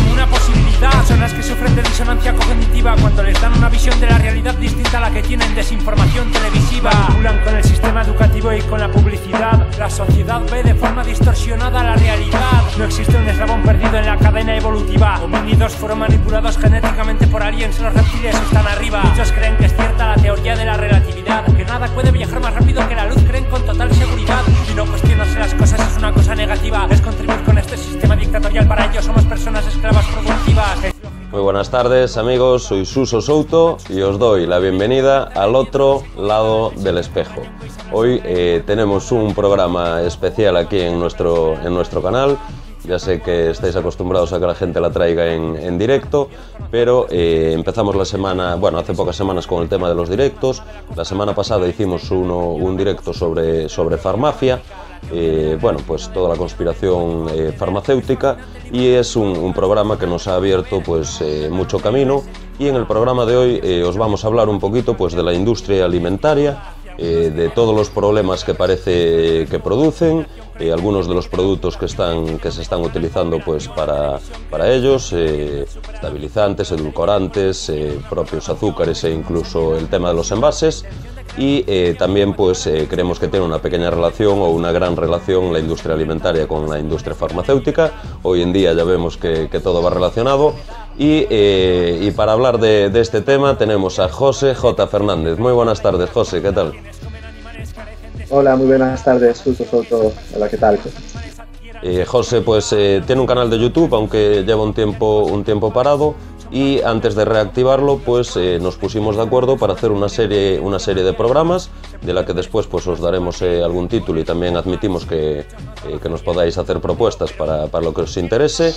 como una posibilidad. Personas que sufren de disonancia cognitiva cuando les dan una visión de la realidad distinta a la que tienen. Desinformación televisiva. Manipulan con el sistema educativo y con la publicidad. La sociedad ve de forma distorsionada la realidad. No existe un eslabón perdido en la cadena evolutiva. Homínidos fueron manipulados genéticamente por aliens. Los reptiles están arriba. Muchos creen que es cierta la teoría de la relatividad, que nada puede viajar más rápido que la luz. Creen con total seguridad. Y no cuestionarse las cosas es una cosa negativa. Es contribuir con este sistema dictatorial. Para ellos somos personas esclavas productivas. Muy buenas tardes, amigos, soy Suso Souto y os doy la bienvenida al otro lado del espejo. Hoy tenemos un programa especial aquí en nuestro canal. Ya sé que estáis acostumbrados a que la gente la traiga en directo, pero empezamos la semana, bueno, hace pocas semanas con el tema de los directos. La semana pasada hicimos un directo sobre farmacia. Bueno, pues toda la conspiración farmacéutica, y es un programa que nos ha abierto pues mucho camino, y en el programa de hoy os vamos a hablar un poquito pues de la industria alimentaria, de todos los problemas que parece que producen, algunos de los productos que se están utilizando pues para ellos, estabilizantes, edulcorantes, propios azúcares e incluso el tema de los envases. Y también pues creemos que tiene una pequeña relación o una gran relación la industria alimentaria con la industria farmacéutica. Hoy en día ya vemos que todo va relacionado, y para hablar de este tema tenemos a José J. Fernández. Muy buenas tardes, José, ¿qué tal? Hola, muy buenas tardes, Suso Souto. Hola, ¿qué tal? José pues tiene un canal de YouTube, aunque lleva un tiempo parado. Y antes de reactivarlo, pues nos pusimos de acuerdo para hacer una serie de programas, de la que después pues os daremos algún título, y también admitimos que nos podáis hacer propuestas para lo que os interese.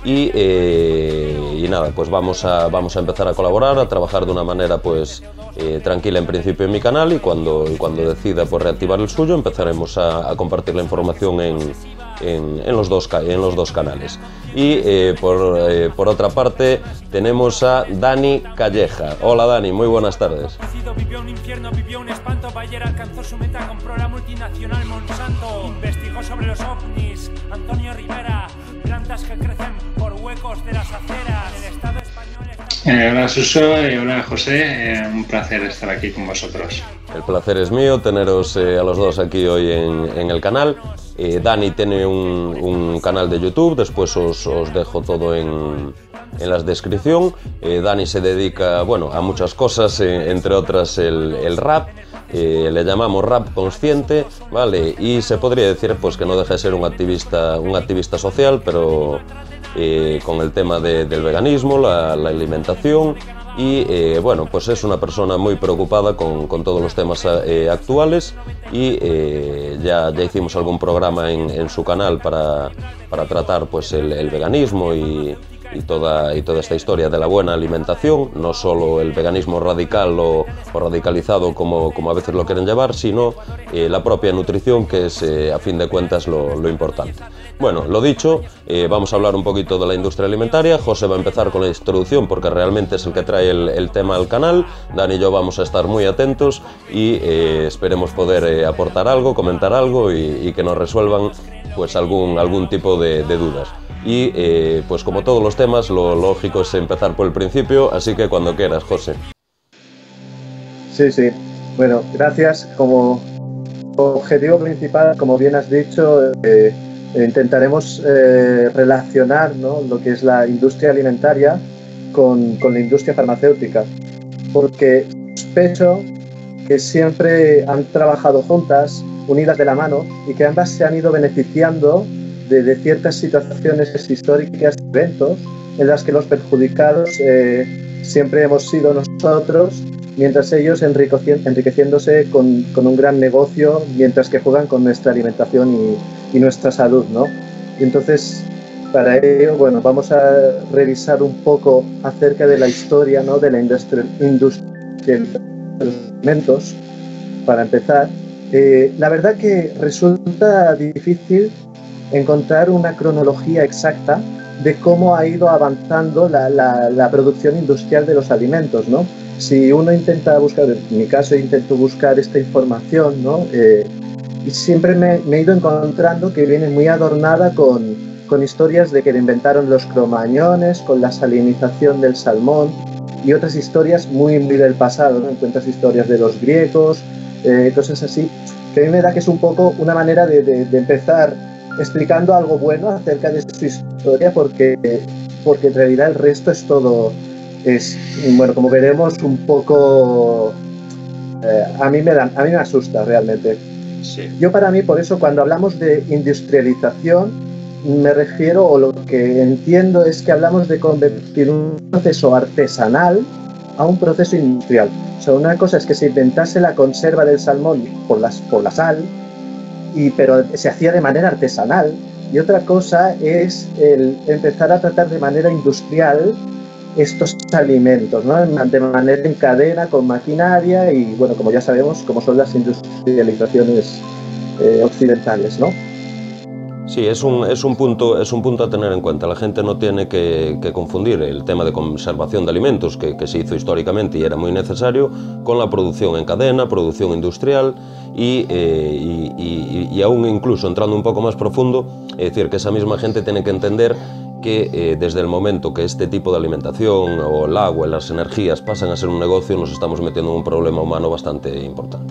Y nada, pues vamos a empezar a colaborar, a trabajar de una manera pues tranquila en principio en mi canal, y cuando decida pues reactivar el suyo empezaremos a compartir la información en los dos canales. Y por otra parte tenemos a Dani Calleja. Hola Dani, muy buenas tardes. Vivió un infierno, vivió un espanto. Bayer alcanzó su meta, compró la multinacional Monsanto. Investigó sobre los ovnis, Antonio Rivera. Plantas que crecen por huecos de las aceras. El Estado español hola Suso, hola José, un placer estar aquí con vosotros. El placer es mío teneros a los dos aquí hoy en el canal. Dani tiene un canal de YouTube, después os dejo todo en la descripción. Dani se dedica, bueno, a muchas cosas, entre otras el rap. Le llamamos rap consciente, ¿vale? Y se podría decir pues que no deja de ser un activista social, pero con el tema del veganismo, la alimentación. Y bueno, pues es una persona muy preocupada con todos los temas actuales, y ya hicimos algún programa en su canal para tratar pues el veganismo y toda esta historia de la buena alimentación, no solo el veganismo radical o radicalizado como a veces lo quieren llevar, sino la propia nutrición, que es a fin de cuentas lo importante. Bueno, lo dicho, vamos a hablar un poquito de la industria alimentaria. José va a empezar con la introducción porque realmente es el que trae el tema al canal. Dani y yo vamos a estar muy atentos y esperemos poder aportar algo, comentar algo y que nos resuelvan pues algún tipo de dudas. Y pues como todos los temas, lo lógico es empezar por el principio, así que cuando quieras, José. Sí. Bueno, gracias. Como objetivo principal, como bien has dicho, intentaremos relacionar, ¿no?, lo que es la industria alimentaria con la industria farmacéutica, porque sospecho que siempre han trabajado juntas, unidas de la mano, y que ambas se han ido beneficiando de ciertas situaciones históricas, eventos, en las que los perjudicados siempre hemos sido nosotros, mientras ellos enriqueciéndose con un gran negocio, mientras que juegan con nuestra alimentación y nuestra salud, ¿no? Y entonces, para ello, bueno, vamos a revisar un poco acerca de la historia, ¿no?, de la industria de los alimentos, para empezar. La verdad que resulta difícil encontrar una cronología exacta de cómo ha ido avanzando la producción industrial de los alimentos, ¿no? Si uno intenta buscar, en mi caso intento buscar esta información, ¿no? Y siempre me he ido encontrando que viene muy adornada con con historias de que inventaron los cromañones, con la salinización del salmón y otras historias muy del pasado, ¿no? Encuentras historias de los griegos, cosas así, que a mí me da que es un poco una manera de empezar explicando algo bueno acerca de su historia, porque en realidad el resto es todo, bueno, como veremos, un poco... a mí me asusta realmente. Sí. Yo, para mí, por eso, cuando hablamos de industrialización, me refiero, o lo que entiendo es que hablamos de convertir un proceso artesanal a un proceso industrial. O sea, una cosa es que se inventase la conserva del salmón por la sal, pero se hacía de manera artesanal, y otra cosa es el empezar a tratar de manera industrial estos alimentos, ¿no? De manera en cadena, con maquinaria, y bueno, como ya sabemos, como son las industrializaciones occidentales, ¿no? Sí, es un punto a tener en cuenta. La gente no tiene que confundir el tema de conservación de alimentos, que se hizo históricamente y era muy necesario, con la producción en cadena, producción industrial y aún incluso entrando un poco más profundo, es decir, que esa misma gente tiene que entender que desde el momento que este tipo de alimentación o el agua y las energías pasan a ser un negocio, nos estamos metiendo en un problema humano bastante importante.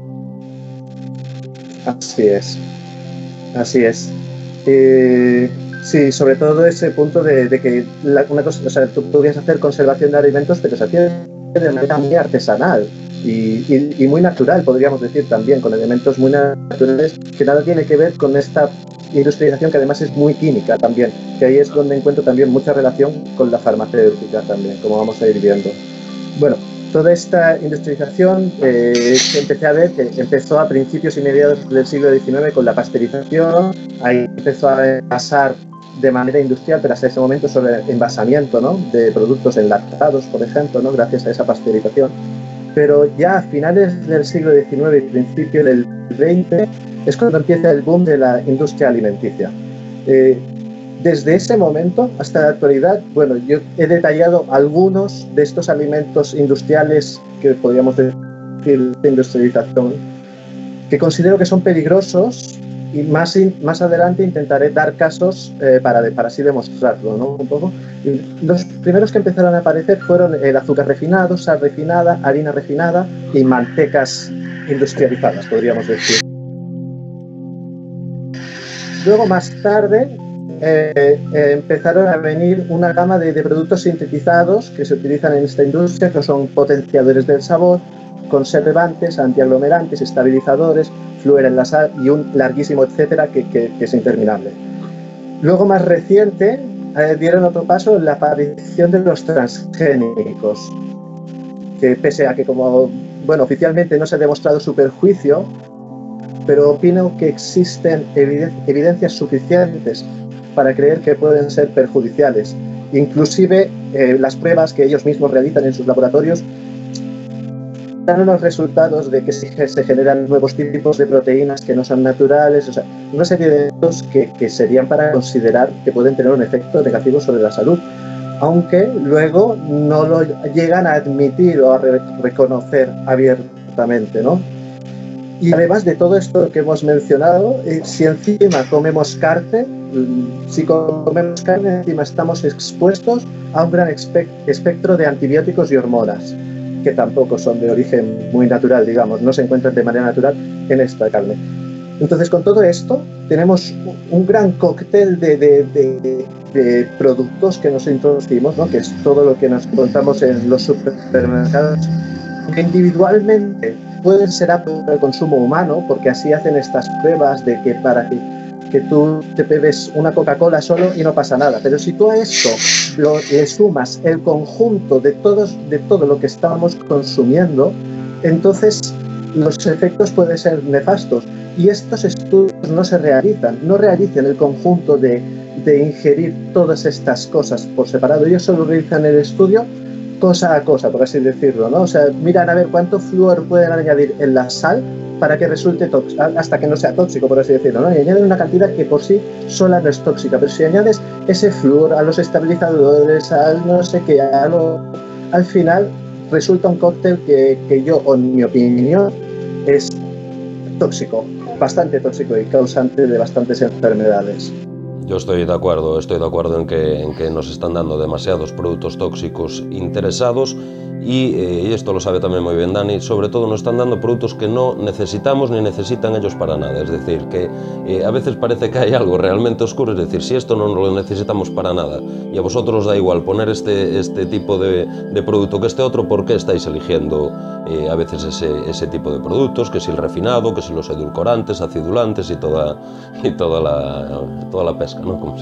Así es. Sí, sobre todo ese punto de que una cosa, o sea, tú podrías hacer conservación de alimentos, pero se hacía de manera muy artesanal y muy natural, podríamos decir también, con elementos muy naturales que nada tiene que ver con esta industrialización, que además es muy química también, que ahí es donde encuentro también mucha relación con la farmacéutica también, como vamos a ir viendo. Bueno, toda esta industrialización empecé a ver que empezó a principios y mediados del siglo XIX con la pasteurización. Ahí empezó a envasar de manera industrial, pero hasta ese momento sobre envasamiento, ¿no?, de productos enlatados, por ejemplo, ¿no?, gracias a esa pasteurización. Pero ya a finales del siglo XIX y principio del XX es cuando empieza el boom de la industria alimenticia. Desde ese momento hasta la actualidad, bueno, yo he detallado algunos de estos alimentos industriales que podríamos decir de industrialización, que considero que son peligrosos, y más adelante intentaré dar casos para así demostrarlo, ¿no?, un poco. Y los primeros que empezaron a aparecer fueron el azúcar refinado, sal refinada, harina refinada y mantecas industrializadas, podríamos decir. Luego, más tarde, empezaron a venir una gama de productos sintetizados que se utilizan en esta industria, que son potenciadores del sabor, conservantes, antiaglomerantes, estabilizadores, fluor en la sal y un larguísimo etcétera que es interminable. Luego, más reciente, dieron otro paso en la aparición de los transgénicos, que pese a que, como bueno, oficialmente no se ha demostrado su perjuicio, pero opino que existen evidencias suficientes para creer que pueden ser perjudiciales. Inclusive las pruebas que ellos mismos realizan en sus laboratorios dan unos resultados de que se generan nuevos tipos de proteínas que no son naturales, o sea, una serie de eventos que serían para considerar que pueden tener un efecto negativo sobre la salud, aunque luego no lo llegan a admitir o a reconocer abiertamente, ¿no? Y además de todo esto que hemos mencionado, si encima comemos carne, encima estamos expuestos a un gran espectro de antibióticos y hormonas, que tampoco son de origen muy natural, digamos, no se encuentran de manera natural en esta carne. Entonces, con todo esto, tenemos un gran cóctel de productos que nos introducimos, ¿no?, que es todo lo que nos encontramos en los supermercados, que individualmente pueden ser aptos para el consumo humano, porque así hacen estas pruebas de que para que tú te bebes una Coca-Cola solo y no pasa nada. Pero si tú a esto le sumas el conjunto de todo lo que estamos consumiendo, entonces los efectos pueden ser nefastos. Y estos estudios no realizan el conjunto de ingerir todas estas cosas por separado. Ellos solo realizan el estudio cosa a cosa, por así decirlo, ¿no? O sea, miran a ver cuánto flúor pueden añadir en la sal para que resulte tóxico, hasta que no sea tóxico, por así decirlo, ¿no? Y añaden una cantidad que por sí sola no es tóxica, pero si añades ese flúor a los estabilizadores, al no sé qué, al final resulta un cóctel que yo, en mi opinión, es tóxico, bastante tóxico y causante de bastantes enfermedades. Yo estoy de acuerdo en que nos están dando demasiados productos tóxicos interesados y esto lo sabe también muy bien Dani, sobre todo nos están dando productos que no necesitamos ni necesitan ellos para nada, es decir, que a veces parece que hay algo realmente oscuro, es decir, si esto no lo necesitamos para nada y a vosotros os da igual poner este tipo de producto que este otro, ¿por qué estáis eligiendo a veces ese tipo de productos? Que si el refinado, que si los edulcorantes, acidulantes y toda la pesca, ¿no? Como si...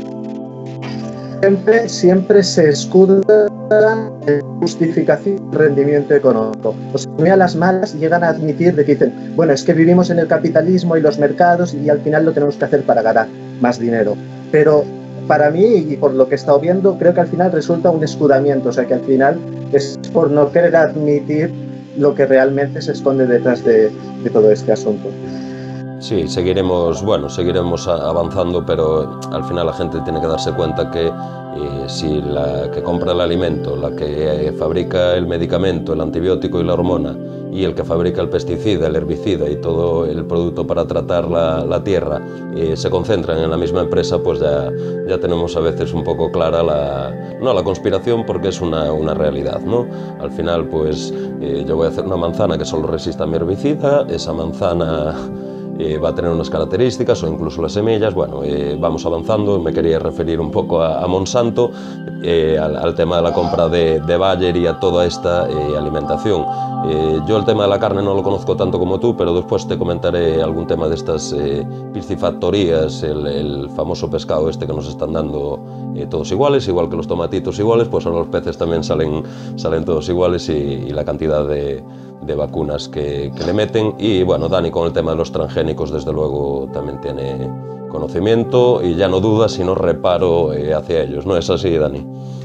Siempre se escudan en justificación del rendimiento económico. O sea, muy a las malas llegan a admitir de que dicen, bueno, es que vivimos en el capitalismo y los mercados y al final lo tenemos que hacer para ganar más dinero. Pero para mí, y por lo que he estado viendo, creo que al final resulta un escudamiento, o sea que al final es por no querer admitir lo que realmente se esconde detrás de todo este asunto. Sí, seguiremos avanzando, pero al final la gente tiene que darse cuenta que si la que compra el alimento, la que fabrica el medicamento, el antibiótico y la hormona, y el que fabrica el pesticida, el herbicida y todo el producto para tratar la tierra se concentran en la misma empresa, pues ya tenemos a veces un poco clara no la conspiración, porque es una realidad, ¿no? Al final, pues yo voy a hacer una manzana que solo resista a mi herbicida, esa manzana va a tener unas características o incluso las semillas. Bueno, vamos avanzando. Me quería referir un poco a Monsanto, al tema de la compra de Bayer y a toda esta alimentación. Yo el tema de la carne no lo conozco tanto como tú, pero después te comentaré algún tema de estas piscifactorías, el famoso pescado este que nos están dando todos iguales, igual que los tomatitos iguales, pues ahora los peces también salen todos iguales y la cantidad de vacunas que le meten. Y bueno, Dani con el tema de los transgénicos desde luego también tiene conocimiento y ya no duda sino reparo hacia ellos, ¿no es así, Dani?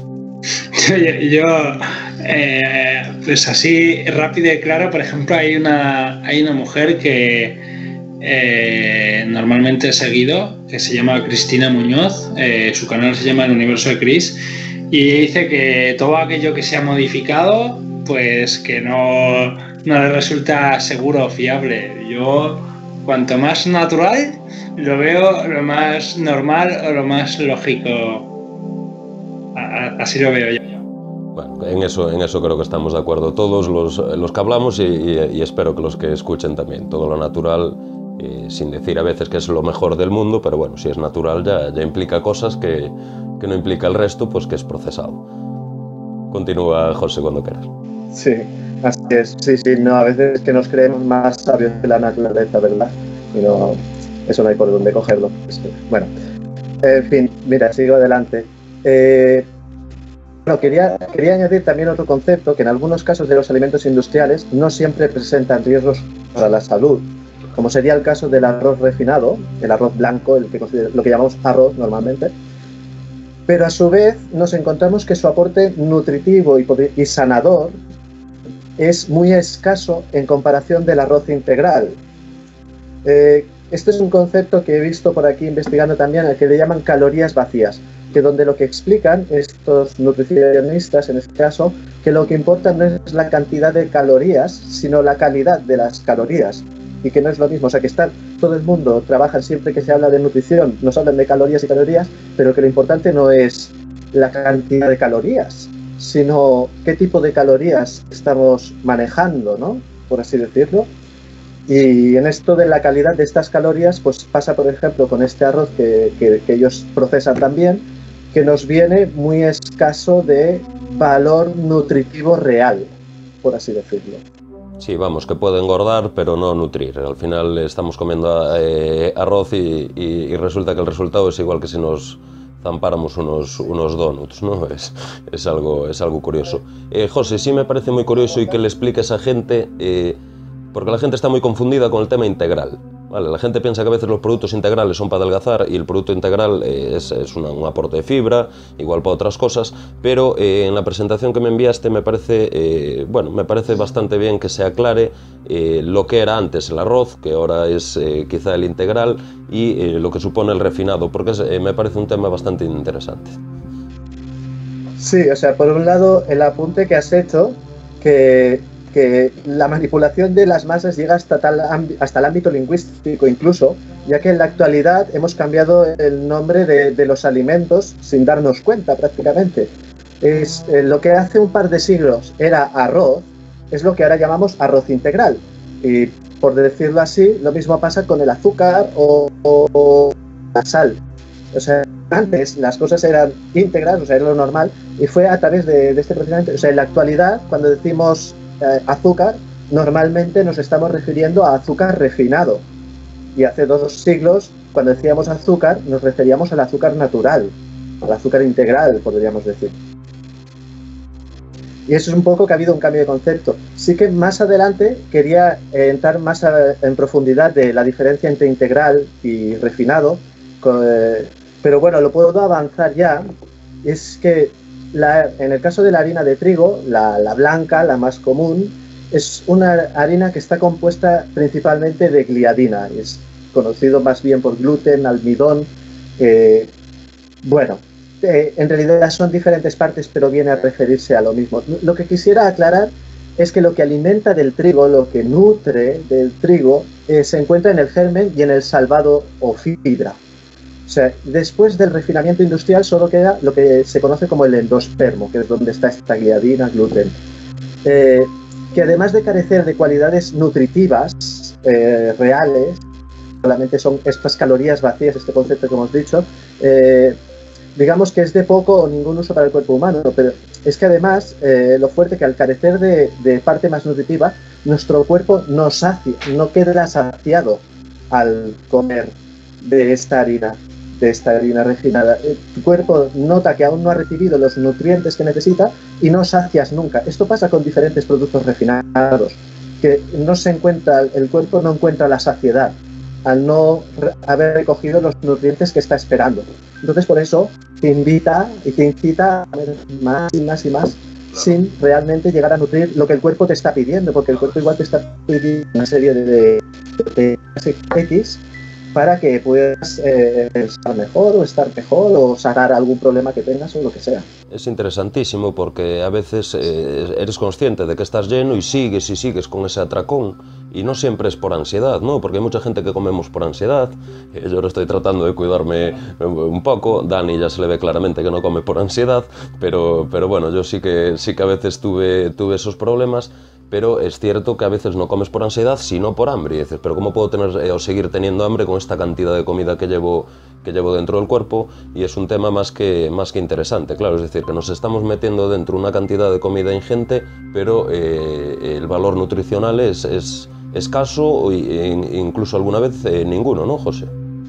Yo pues así rápido y claro, por ejemplo, hay una mujer que normalmente he seguido, que se llama Cristina Muñoz, su canal se llama El Universo de Cris, y dice que todo aquello que sea modificado, pues que no le resulta seguro o fiable. Yo, cuanto más natural, lo veo lo más normal o lo más lógico. Así lo veo yo. Bueno, en eso creo que estamos de acuerdo todos los que hablamos y espero que los que escuchen también. Todo lo natural, sin decir a veces que es lo mejor del mundo, pero bueno, si es natural ya implica cosas que no implica el resto, pues que es procesado. Continúa, José, cuando quieras. Sí, así es. Sí, no, a veces que nos creemos más sabios que la naturaleza, ¿verdad? Y no, eso no hay por dónde cogerlo. Bueno, en fin, mira, sigo adelante. Bueno, quería añadir también otro concepto, que en algunos casos de los alimentos industriales no siempre presentan riesgos para la salud, como sería el caso del arroz refinado, el arroz blanco, lo que llamamos arroz normalmente, pero a su vez nos encontramos que su aporte nutritivo y sanador es muy escaso en comparación del arroz integral. Este es un concepto que he visto por aquí investigando también, al que le llaman calorías vacías, que donde lo que explican estos nutricionistas, en este caso, que lo que importa no es la cantidad de calorías, sino la calidad de las calorías, y que no es lo mismo. O sea, que todo el mundo trabaja siempre que se habla de nutrición, nos hablan de calorías y calorías, pero que lo importante no es la cantidad de calorías, sino qué tipo de calorías estamos manejando, ¿no? Por así decirlo. Y en esto de la calidad de estas calorías, pues pasa, por ejemplo, con este arroz que ellos procesan también, que nos viene muy escaso de valor nutritivo real, por así decirlo. Sí, vamos, que puede engordar, pero no nutrir. Al final estamos comiendo arroz y resulta que el resultado es igual que si nos zampáramos unos donuts, ¿no? Es algo curioso. José, sí me parece muy curioso y que le expliques a gente, porque la gente está muy confundida con el tema integral. Vale, la gente piensa que a veces los productos integrales son para adelgazar y el producto integral es un aporte de fibra, igual para otras cosas, pero en la presentación que me enviaste me parece bastante bien que se aclare lo que era antes el arroz, que ahora es quizá el integral, y lo que supone el refinado, porque me parece un tema bastante interesante. Sí, o sea, por un lado el apunte que has hecho, que que la manipulación de las masas llega hasta el ámbito lingüístico incluso, ya que en la actualidad hemos cambiado el nombre de los alimentos sin darnos cuenta prácticamente. Lo que hace un par de siglos era arroz, es lo que ahora llamamos arroz integral. Y por decirlo así, lo mismo pasa con el azúcar o la sal. O sea, antes las cosas eran íntegras, o sea, era lo normal, y fue a través de este procedimiento. O sea, en la actualidad, cuando decimos azúcar, normalmente nos estamos refiriendo a azúcar refinado. Y hace 2 siglos, cuando decíamos azúcar, nos referíamos al azúcar natural, al azúcar integral, podríamos decir. Y eso es un poco que ha habido un cambio de concepto. Sí que más adelante quería entrar más en profundidad de la diferencia entre integral y refinado, pero bueno, lo puedo avanzar ya. Es que en el caso de la harina de trigo, la blanca, la más común, es una harina que está compuesta principalmente de gliadina. Es conocido más bien por gluten, almidón. Bueno, en realidad son diferentes partes, pero viene a referirse a lo mismo. Lo que quisiera aclarar es que lo que alimenta del trigo, lo que nutre del trigo, se encuentra en el germen y en el salvado o fibra. O sea, después del refinamiento industrial solo queda lo que se conoce como el endospermo, que es donde está esta gliadina, gluten, que además de carecer de cualidades nutritivas reales, solamente son estas calorías vacías, este concepto que hemos dicho, digamos que es de poco o ningún uso para el cuerpo humano, pero es que además lo fuerte que al carecer de parte más nutritiva, nuestro cuerpo no queda saciado al comer de esta harina refinada. Tu cuerpo nota que aún no ha recibido los nutrientes que necesita y no sacias nunca. Esto pasa con diferentes productos refinados, que el cuerpo no encuentra la saciedad al no haber recogido los nutrientes que está esperando. Entonces, por eso te invita y te incita a comer más y más y más, sin realmente llegar a nutrir lo que el cuerpo te está pidiendo, porque el cuerpo igual te está pidiendo una serie de X para que puedas estar mejor o sacar algún problema que tengas o lo que sea. Es interesantísimo porque a veces eres consciente de que estás lleno y sigues con ese atracón, y no siempre es por ansiedad, ¿no? Porque hay mucha gente que comemos por ansiedad. Yo ahora estoy tratando de cuidarme un poco. Dani ya se le ve claramente que no come por ansiedad, pero bueno, yo sí que a veces tuve esos problemas. Pero es cierto que a veces no comes por ansiedad, sino por hambre. Y dices, pero ¿cómo puedo tener o seguir teniendo hambre con esta cantidad de comida que llevo dentro del cuerpo? Y es un tema más que interesante, claro. Es decir, que nos estamos metiendo dentro una cantidad de comida ingente, pero el valor nutricional es escaso e incluso alguna vez ninguno, ¿no, José?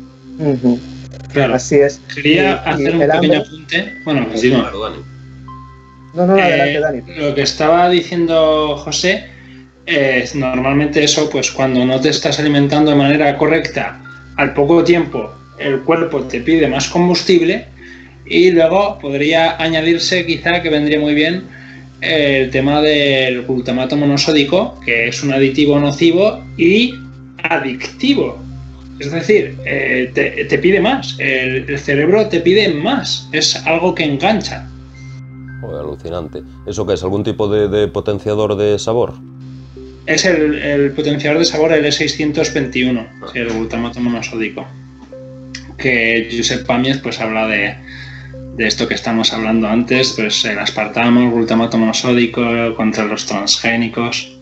Claro. Así es. Quería hacer un pequeño apunte. Bueno, pues digo. Claro, Dani. No, adelante, Dani. Lo que estaba diciendo José es normalmente eso, pues cuando no te estás alimentando de manera correcta, al poco tiempo el cuerpo te pide más combustible, y luego podría añadirse quizá que vendría muy bien el tema del glutamato monosódico, que es un aditivo nocivo y adictivo. Es decir, te pide más, el cerebro te pide más, es algo que engancha. Joder, alucinante. ¿Eso qué es? ¿Algún tipo de potenciador de sabor? Es el potenciador de sabor, el E621, el glutamato monosódico. Que Josep Pàmies pues habla de esto que estamos hablando antes, pues el aspartamo, el glutamato monosódico contra los transgénicos.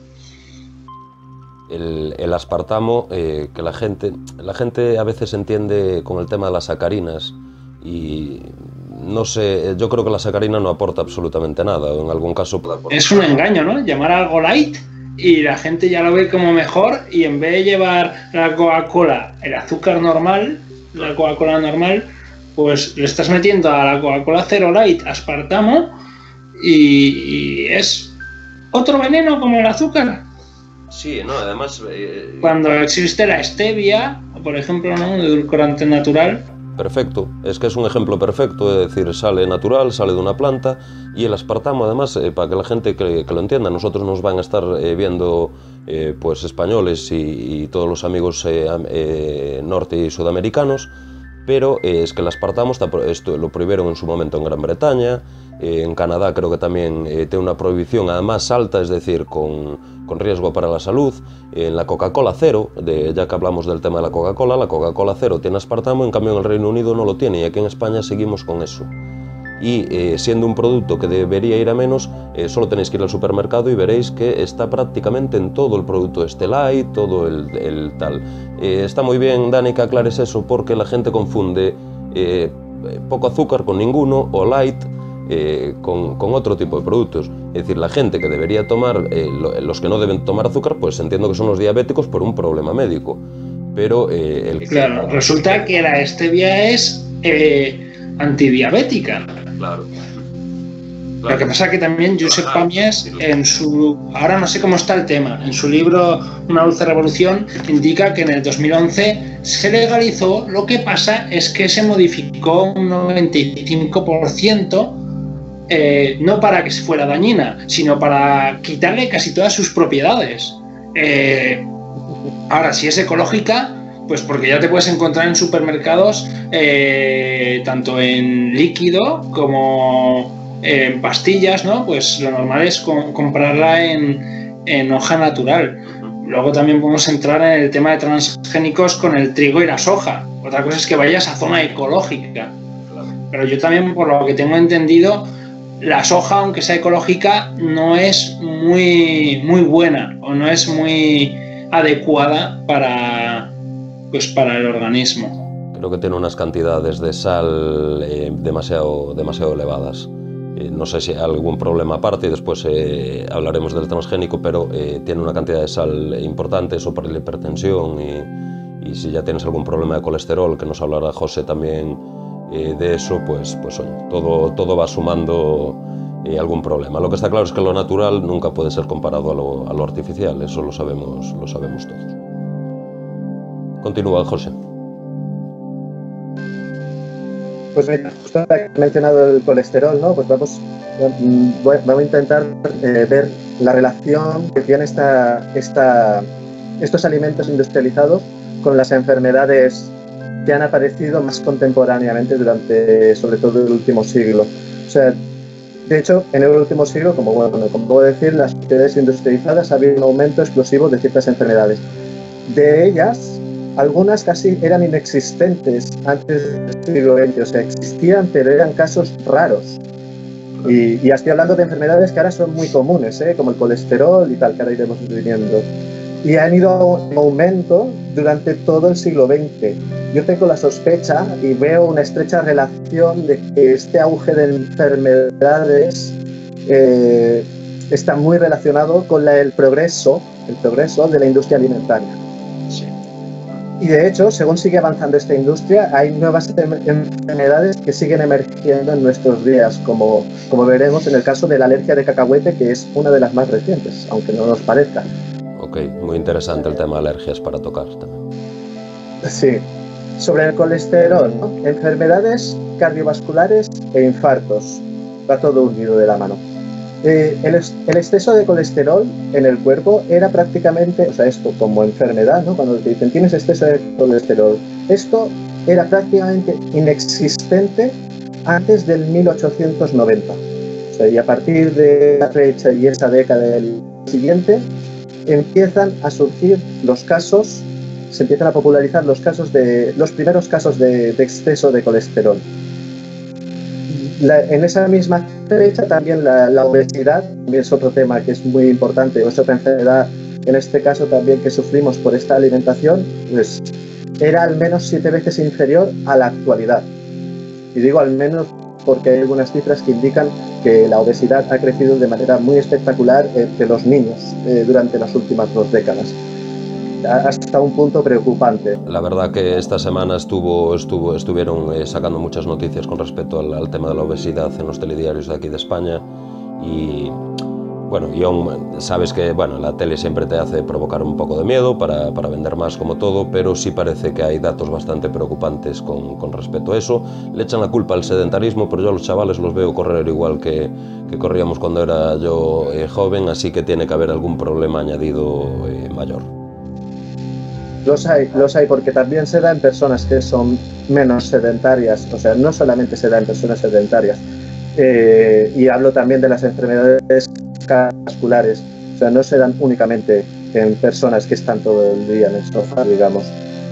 El aspartamo, que la gente a veces entiende con el tema de las sacarinas, y no sé, yo creo que la sacarina no aporta absolutamente nada, en algún caso puede aportar. Es un engaño, ¿no? Llamar algo light y la gente ya lo ve como mejor, y en vez de llevar la Coca-Cola, el azúcar normal, la Coca-Cola normal, pues le estás metiendo a la Coca-Cola Zero Light aspartamo y es otro veneno como el azúcar. Sí, no, además... Cuando existe la stevia, por ejemplo, ¿no? Un edulcorante natural. Perfecto, es que es un ejemplo perfecto, es decir, sale natural, sale de una planta, y el aspartamo además, para que la gente que lo entienda, nosotros nos van a estar viendo pues españoles y todos los amigos norte y sudamericanos, pero es que el aspartamo esto lo prohibieron en su momento en Gran Bretaña, en Canadá creo que también tiene una prohibición además alta, es decir, con riesgo para la salud. En la Coca-Cola Cero, ya que hablamos del tema de la Coca-Cola Cero tiene aspartamo, en cambio en el Reino Unido no lo tiene, y aquí en España seguimos con eso. Y siendo un producto que debería ir a menos, solo tenéis que ir al supermercado y veréis que está prácticamente en todo el producto este light, todo el tal. Está muy bien, Dani, que aclares eso, porque la gente confunde poco azúcar con ninguno, o light con otro tipo de productos. Es decir, la gente que debería tomar, los que no deben tomar azúcar, pues entiendo que son los diabéticos por un problema médico. Pero claro, resulta que la stevia es antidiabética. Claro. Lo que pasa es que también Josep Pàmies, ahora no sé cómo está el tema, en su libro Una dulce revolución, indica que en el 2011 se legalizó. Lo que pasa es que se modificó un 95%, no para que fuera dañina, sino para quitarle casi todas sus propiedades. Ahora, si es ecológica, pues porque ya te puedes encontrar en supermercados, tanto en líquido como en pastillas, ¿no? Pues lo normal es comprarla en hoja natural. Luego también podemos entrar en el tema de transgénicos con el trigo y la soja. Otra cosa es que vayas a zona ecológica. Pero yo también, por lo que tengo entendido, la soja, aunque sea ecológica, no es muy buena o no es muy adecuada para el organismo. Creo que tiene unas cantidades de sal demasiado elevadas. No sé si hay algún problema aparte, y después hablaremos del transgénico, pero tiene una cantidad de sal importante, eso para la hipertensión, y si ya tienes algún problema de colesterol, que nos hablará José también de eso, pues oye, todo va sumando algún problema. Lo que está claro es que lo natural nunca puede ser comparado a lo artificial, eso lo sabemos todos. Continúa, José. Pues mira, justo he mencionado el colesterol, ¿no? Pues vamos a intentar ver la relación que tiene estos alimentos industrializados con las enfermedades que han aparecido más contemporáneamente durante, sobre todo, el último siglo. O sea, de hecho, en el último siglo, como puedo decir, las sociedades industrializadas ha habido un aumento explosivo de ciertas enfermedades. De ellas, algunas casi eran inexistentes antes del siglo XX, o sea, existían, pero eran casos raros. Y estoy hablando de enfermedades que ahora son muy comunes, como el colesterol y tal, que ahora iremos viendo. Y han ido en aumento durante todo el siglo XX. Yo tengo la sospecha y veo una estrecha relación de que este auge de enfermedades está muy relacionado con el progreso de la industria alimentaria. Sí. Y de hecho, según sigue avanzando esta industria, hay nuevas enfermedades que siguen emergiendo en nuestros días, como veremos en el caso de la alergia de cacahuete, que es una de las más recientes, aunque no nos parezca. Ok, muy interesante el tema de alergias para tocar también. Sí. Sobre el colesterol, ¿no? Enfermedades cardiovasculares e infartos. Va todo unido de la mano. El exceso de colesterol en el cuerpo era prácticamente, o sea, esto como enfermedad, ¿no? Cuando te dicen tienes exceso de colesterol, esto era prácticamente inexistente antes del 1890. O sea, y a partir de la fecha y esa década del siguiente, empiezan a surgir los casos, se empiezan a popularizar los primeros casos de exceso de colesterol. En esa misma fecha también la obesidad es otro tema que es muy importante, es otra enfermedad, en este caso también que sufrimos por esta alimentación, pues era al menos 7 veces inferior a la actualidad. Y digo al menos porque hay algunas cifras que indican que la obesidad ha crecido de manera muy espectacular entre los niños durante las últimas 2 décadas. Hasta un punto preocupante. La verdad que esta semana estuvieron sacando muchas noticias con respecto al tema de la obesidad en los telediarios de aquí de España, y bueno, y aún sabes que la tele siempre te hace provocar un poco de miedo para vender más, como todo, pero sí parece que hay datos bastante preocupantes con respecto a eso. Le echan la culpa al sedentarismo, pero yo a los chavales los veo correr igual que corríamos cuando era yo joven, así que tiene que haber algún problema añadido mayor. Los hay, porque también se da en personas que son menos sedentarias, o sea, no solamente se da en personas sedentarias, y hablo también de las enfermedades cardiovasculares, o sea, no se dan únicamente en personas que están todo el día en el sofá, digamos.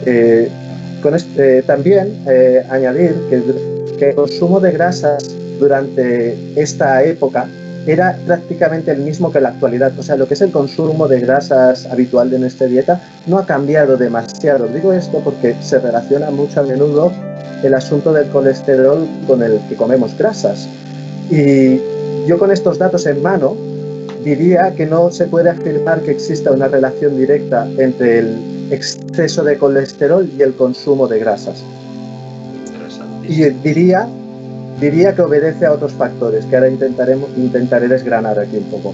También añadir que el consumo de grasas durante esta época era prácticamente el mismo que en la actualidad. O sea, lo que es el consumo de grasas habitual de nuestra dieta no ha cambiado demasiado. Digo esto porque se relaciona mucho a menudo el asunto del colesterol con el que comemos grasas. Y yo con estos datos en mano diría que no se puede afirmar que exista una relación directa entre el exceso de colesterol y el consumo de grasas. Y diría que obedece a otros factores, que ahora intentaré desgranar aquí un poco.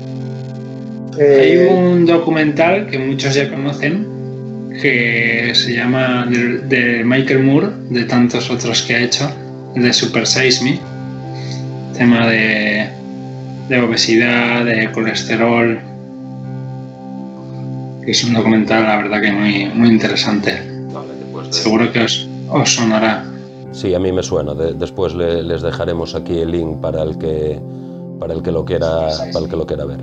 Hay un documental que muchos ya conocen, que se llama de Michael Moore, de tantos otros que ha hecho, de Super Size Me, tema de obesidad, de colesterol. Es un documental, la verdad, que muy interesante. Seguro que os sonará. Sí, a mí me suena. Después les dejaremos aquí el link para el que lo quiera ver.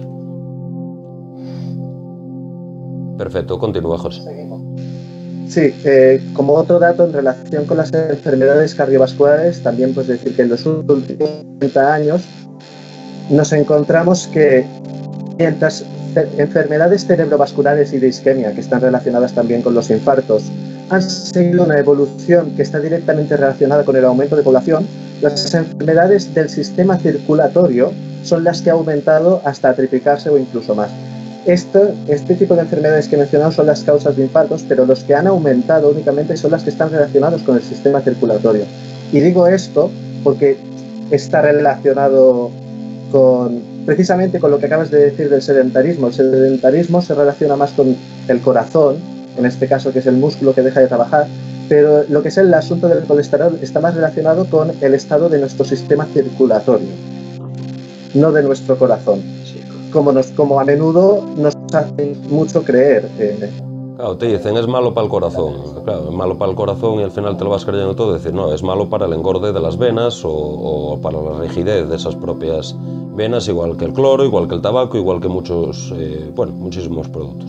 Perfecto, continúa, José. Sí, como otro dato en relación con las enfermedades cardiovasculares, también pues decir que en los últimos 30 años nos encontramos que mientras enfermedades cerebrovasculares y de isquemia, que están relacionadas también con los infartos, han seguido una evolución que está directamente relacionada con el aumento de población, las enfermedades del sistema circulatorio son las que han aumentado hasta triplicarse o incluso más. Este tipo de enfermedades que he mencionado son las causas de infartos, pero los que han aumentado únicamente son las que están relacionados con el sistema circulatorio. Y digo esto porque está relacionado precisamente con lo que acabas de decir del sedentarismo. El sedentarismo se relaciona más con el corazón, en este caso que es el músculo que deja de trabajar, pero lo que es el asunto del colesterol está más relacionado con el estado de nuestro sistema circulatorio, no de nuestro corazón, como a menudo nos hacen mucho creer. Claro, te dicen es malo para el corazón, claro, es malo para el corazón y al final te lo vas creyendo todo, decir no, es malo para el engorde de las venas o para la rigidez de esas propias venas, igual que el cloro, igual que el tabaco, igual que muchísimos productos.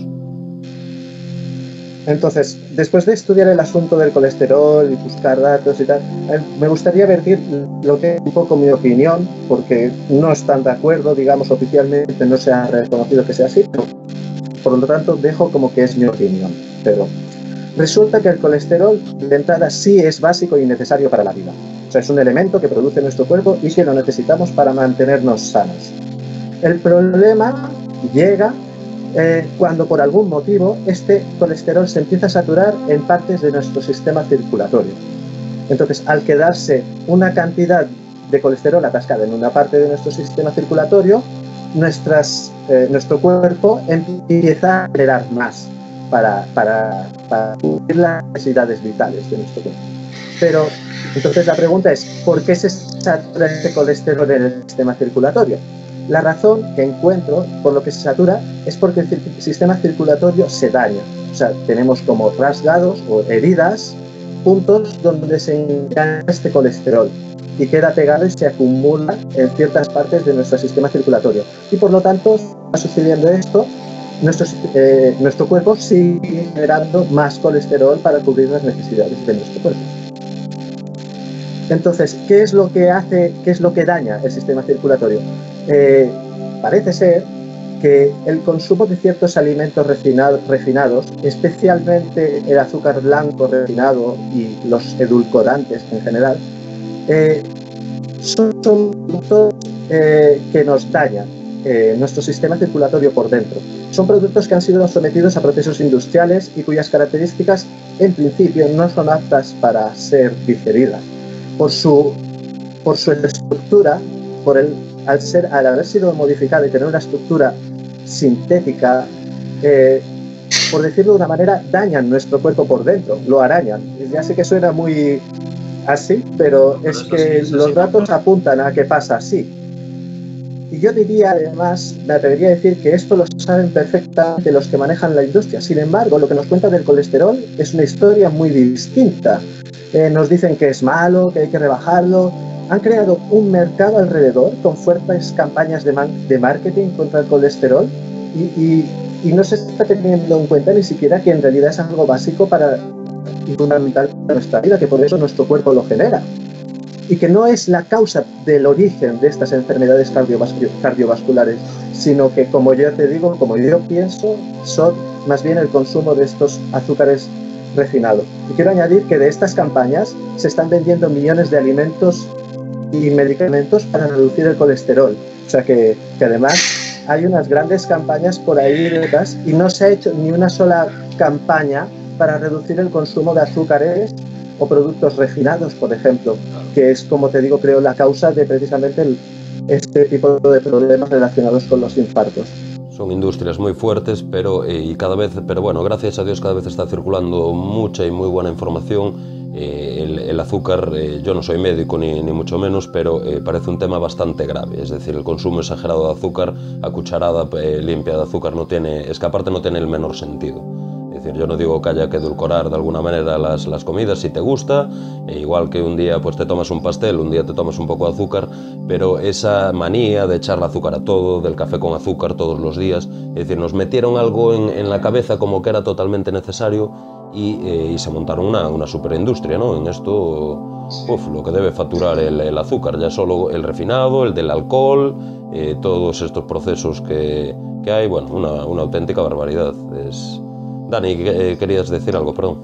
Entonces, después de estudiar el asunto del colesterol y buscar datos y tal, me gustaría vertir lo que es un poco mi opinión, porque no están de acuerdo, digamos, oficialmente no se ha reconocido que sea así, pero por lo tanto dejo como que es mi opinión. Pero resulta que el colesterol de entrada sí es básico y necesario para la vida. O sea, es un elemento que produce nuestro cuerpo y que lo necesitamos para mantenernos sanos. El problema llega cuando por algún motivo este colesterol se empieza a saturar en partes de nuestro sistema circulatorio. Entonces, al quedarse una cantidad de colesterol atascada en una parte de nuestro sistema circulatorio, nuestro cuerpo empieza a generar más para cubrir las necesidades vitales de nuestro cuerpo. Pero entonces la pregunta es, ¿por qué se satura este colesterol en el sistema circulatorio? La razón que encuentro por lo que se satura es porque el sistema circulatorio se daña. O sea, tenemos como rasgados o heridas, puntos donde se engancha este colesterol y queda pegado y se acumula en ciertas partes de nuestro sistema circulatorio. Y por lo tanto, está sucediendo esto, nuestro cuerpo sigue generando más colesterol para cubrir las necesidades de nuestro cuerpo. Entonces, ¿qué es lo que daña el sistema circulatorio? Parece ser que el consumo de ciertos alimentos refinados, especialmente el azúcar blanco refinado y los edulcorantes en general, son productos que nos dañan nuestro sistema circulatorio por dentro. Son productos que han sido sometidos a procesos industriales y cuyas características en principio no son aptas para ser digeridas. Por su estructura, al haber sido modificada y tener una estructura sintética, por decirlo de una manera, dañan nuestro cuerpo por dentro, lo arañan. Ya sé que suena muy así, pero es que los datos apuntan a que pasa así. Y yo diría, además, me atrevería a decir que esto lo saben perfectamente los que manejan la industria. Sin embargo, lo que nos cuenta del colesterol es una historia muy distinta. nos dicen que es malo, que hay que rebajarlo. Han creado un mercado alrededor con fuertes campañas de marketing contra el colesterol y no se está teniendo en cuenta ni siquiera que en realidad es algo básico y fundamental para nuestra vida, que por eso nuestro cuerpo lo genera. Y que no es la causa del origen de estas enfermedades cardiovasculares, sino que, como yo te digo, como yo pienso, son más bien el consumo de estos azúcares refinados. Y quiero añadir que de estas campañas se están vendiendo millones de alimentos y medicamentos para reducir el colesterol. O sea que además hay unas grandes campañas por ahí detrás y no se ha hecho ni una sola campaña para reducir el consumo de azúcares o productos refinados, por ejemplo, que es, como te digo, creo, la causa de precisamente este tipo de problemas relacionados con los infartos. Son industrias muy fuertes, pero bueno, gracias a Dios cada vez está circulando mucha y muy buena información. El azúcar, yo no soy médico ni mucho menos, pero parece un tema bastante grave. Es decir, el consumo exagerado de azúcar, a cucharada limpia de azúcar, es que aparte no tiene el menor sentido. Es decir, yo no digo que haya que edulcorar de alguna manera las comidas si te gusta, igual que un día pues te tomas un pastel, un día te tomas un poco de azúcar, pero esa manía de echarle azúcar a todo, del café con azúcar todos los días, es decir, nos metieron algo en la cabeza como que era totalmente necesario y se montaron una superindustria, ¿no? En esto, lo que debe facturar el azúcar, ya solo el refinado, el del alcohol, todos estos procesos que hay, bueno, una auténtica barbaridad. Dani, querías decir algo, perdón.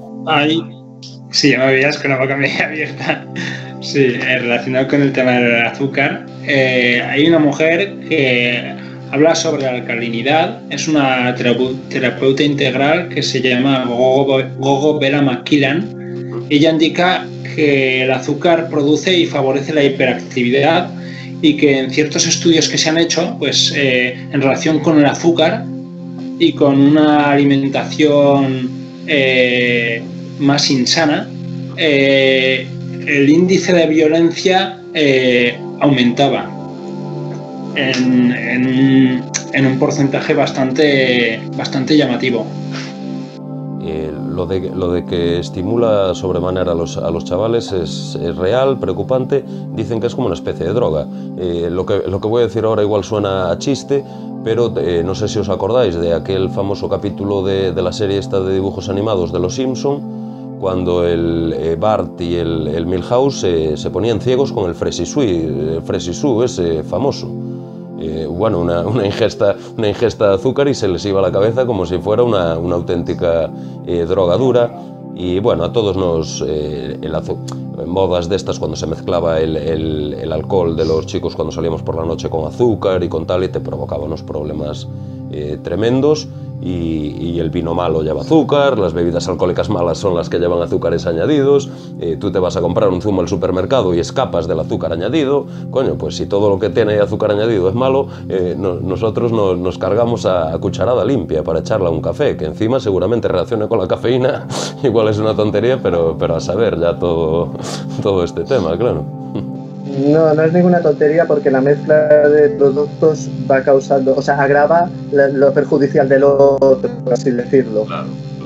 Sí, ya me veías con la boca media abierta. Sí, relacionado con el tema del azúcar, hay una mujer que habla sobre la alcalinidad. Es una terapeuta integral que se llama Gogo Vera McKillan. Ella indica que el azúcar produce y favorece la hiperactividad y que en ciertos estudios que se han hecho, pues en relación con el azúcar y con una alimentación más insana, el índice de violencia aumentaba en un porcentaje bastante llamativo. Lo de que estimula sobremanera a los chavales es real, preocupante. Dicen que es como una especie de droga. Lo que voy a decir ahora igual suena a chiste, pero no sé si os acordáis de aquel famoso capítulo de la serie esta de dibujos animados de Los Simpson, cuando el Bart y el Milhouse se ponían ciegos con el Freshly Sue, ese famoso. Bueno, una ingesta de azúcar y se les iba a la cabeza como si fuera una auténtica drogadura. Y bueno, a todos modas de estas cuando se mezclaba el alcohol de los chicos cuando salíamos por la noche con azúcar y con tal, y te provocaba unos problemas tremendos. Y el vino malo lleva azúcar, las bebidas alcohólicas malas son las que llevan azúcares añadidos. Tú te vas a comprar un zumo al supermercado y escapas del azúcar añadido. Coño, pues si todo lo que tiene azúcar añadido es malo, nosotros nos cargamos a cucharada limpia para echarla a un café, que encima seguramente reaccione con la cafeína. Igual es una tontería, pero a saber ya todo este tema, claro. No es ninguna tontería, porque la mezcla de productos va causando, o sea, agrava lo perjudicial del otro, por así decirlo. Claro.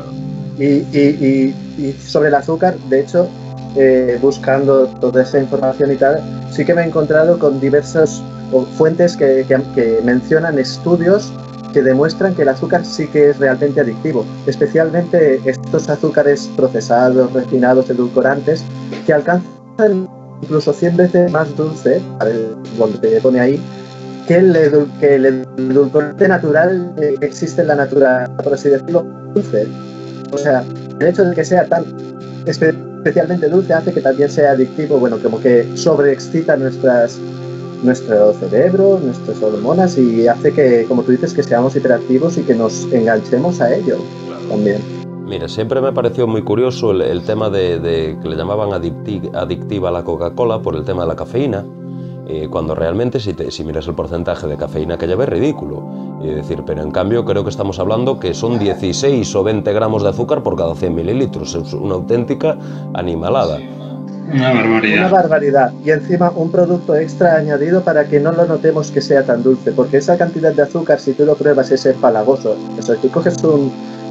Y sobre el azúcar, de hecho, buscando toda esa información y tal, sí que me he encontrado con diversas fuentes que mencionan estudios que demuestran que el azúcar sí que es realmente adictivo, especialmente estos azúcares procesados, refinados, edulcorantes, que alcanzan incluso 100 veces más dulce, donde te pone ahí, que el edulcorante natural que existe en la naturaleza, por así decirlo, dulce. O sea, el hecho de que sea tan especialmente dulce hace que también sea adictivo, bueno, como que sobreexcita nuestro cerebro, nuestras hormonas, y hace que, como tú dices, que seamos hiperactivos y que nos enganchemos a ello también. Mira, siempre me pareció muy curioso el tema de que le llamaban adictiva a la Coca-Cola por el tema de la cafeína, cuando realmente si miras el porcentaje de cafeína que lleva es ridículo. Es decir, pero en cambio creo que estamos hablando que son 16 o 20 gramos de azúcar por cada 100 mililitros. Es una auténtica animalada. Una barbaridad. Una barbaridad. Y encima un producto extra añadido para que no lo notemos que sea tan dulce, porque esa cantidad de azúcar, si tú lo pruebas, es empalagoso. O sea, tú coges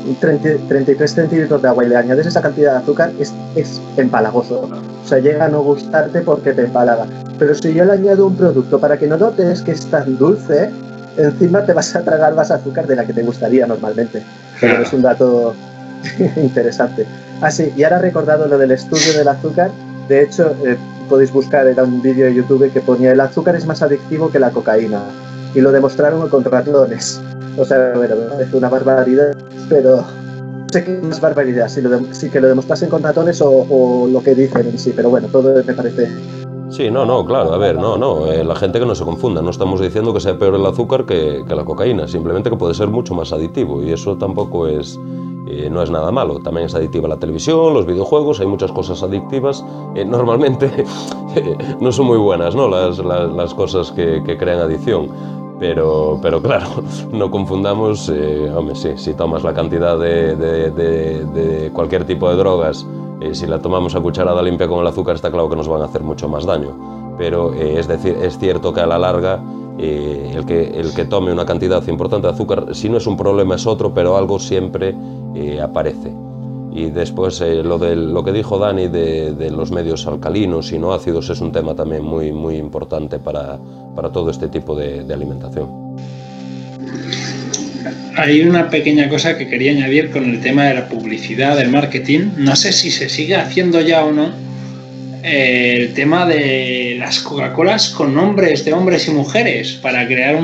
33 centímetros de agua y le añades esa cantidad de azúcar, es empalagoso. O sea, llega a no gustarte porque te empalaga. Pero si yo le añado un producto para que no notes que es tan dulce, encima te vas a tragar más azúcar de la que te gustaría normalmente. Pero es un dato interesante. Ah, sí, y ahora he recordado lo del estudio del azúcar. De hecho, podéis buscar, era un vídeo de YouTube que ponía: el azúcar es más adictivo que la cocaína. Y lo demostraron con ratones. O sea, bueno, me parece una barbaridad, pero no sé qué es barbaridad, si que lo demostrasen con ratones o lo que dicen en sí, pero bueno, todo me parece... Sí, no, claro, a ver, la gente que no se confunda, no estamos diciendo que sea peor el azúcar que la cocaína, simplemente que puede ser mucho más adictivo, y eso tampoco es... no es nada malo, también es adictiva la televisión, los videojuegos, hay muchas cosas adictivas, normalmente no son muy buenas, ¿no? Las cosas que crean adicción. Pero claro, no confundamos, hombre, sí, si tomas la cantidad de cualquier tipo de drogas, si la tomamos a cucharada limpia con el azúcar, está claro que nos van a hacer mucho más daño. Pero es decir, es cierto que a la larga el que tome una cantidad importante de azúcar, si no es un problema es otro, pero algo siempre aparece. Y después lo que dijo Dani de los medios alcalinos y no ácidos es un tema también muy, muy importante para todo este tipo de alimentación. Hay una pequeña cosa que quería añadir con el tema de la publicidad, del marketing. No sé si se sigue haciendo ya o no. El tema de las Coca-Colas con nombres de hombres y mujeres para crear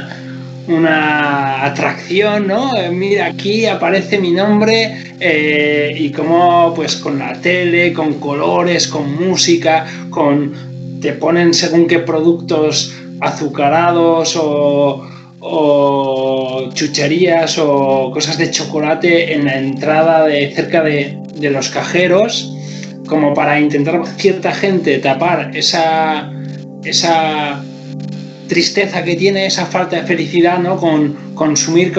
una atracción, ¿no? Mira, aquí aparece mi nombre, y como pues con la tele, con colores, con música, te ponen según qué productos azucarados o chucherías o cosas de chocolate en la entrada cerca de los cajeros, como para intentar cierta gente tapar esa tristeza que tiene, esa falta de felicidad, ¿no? Con consumir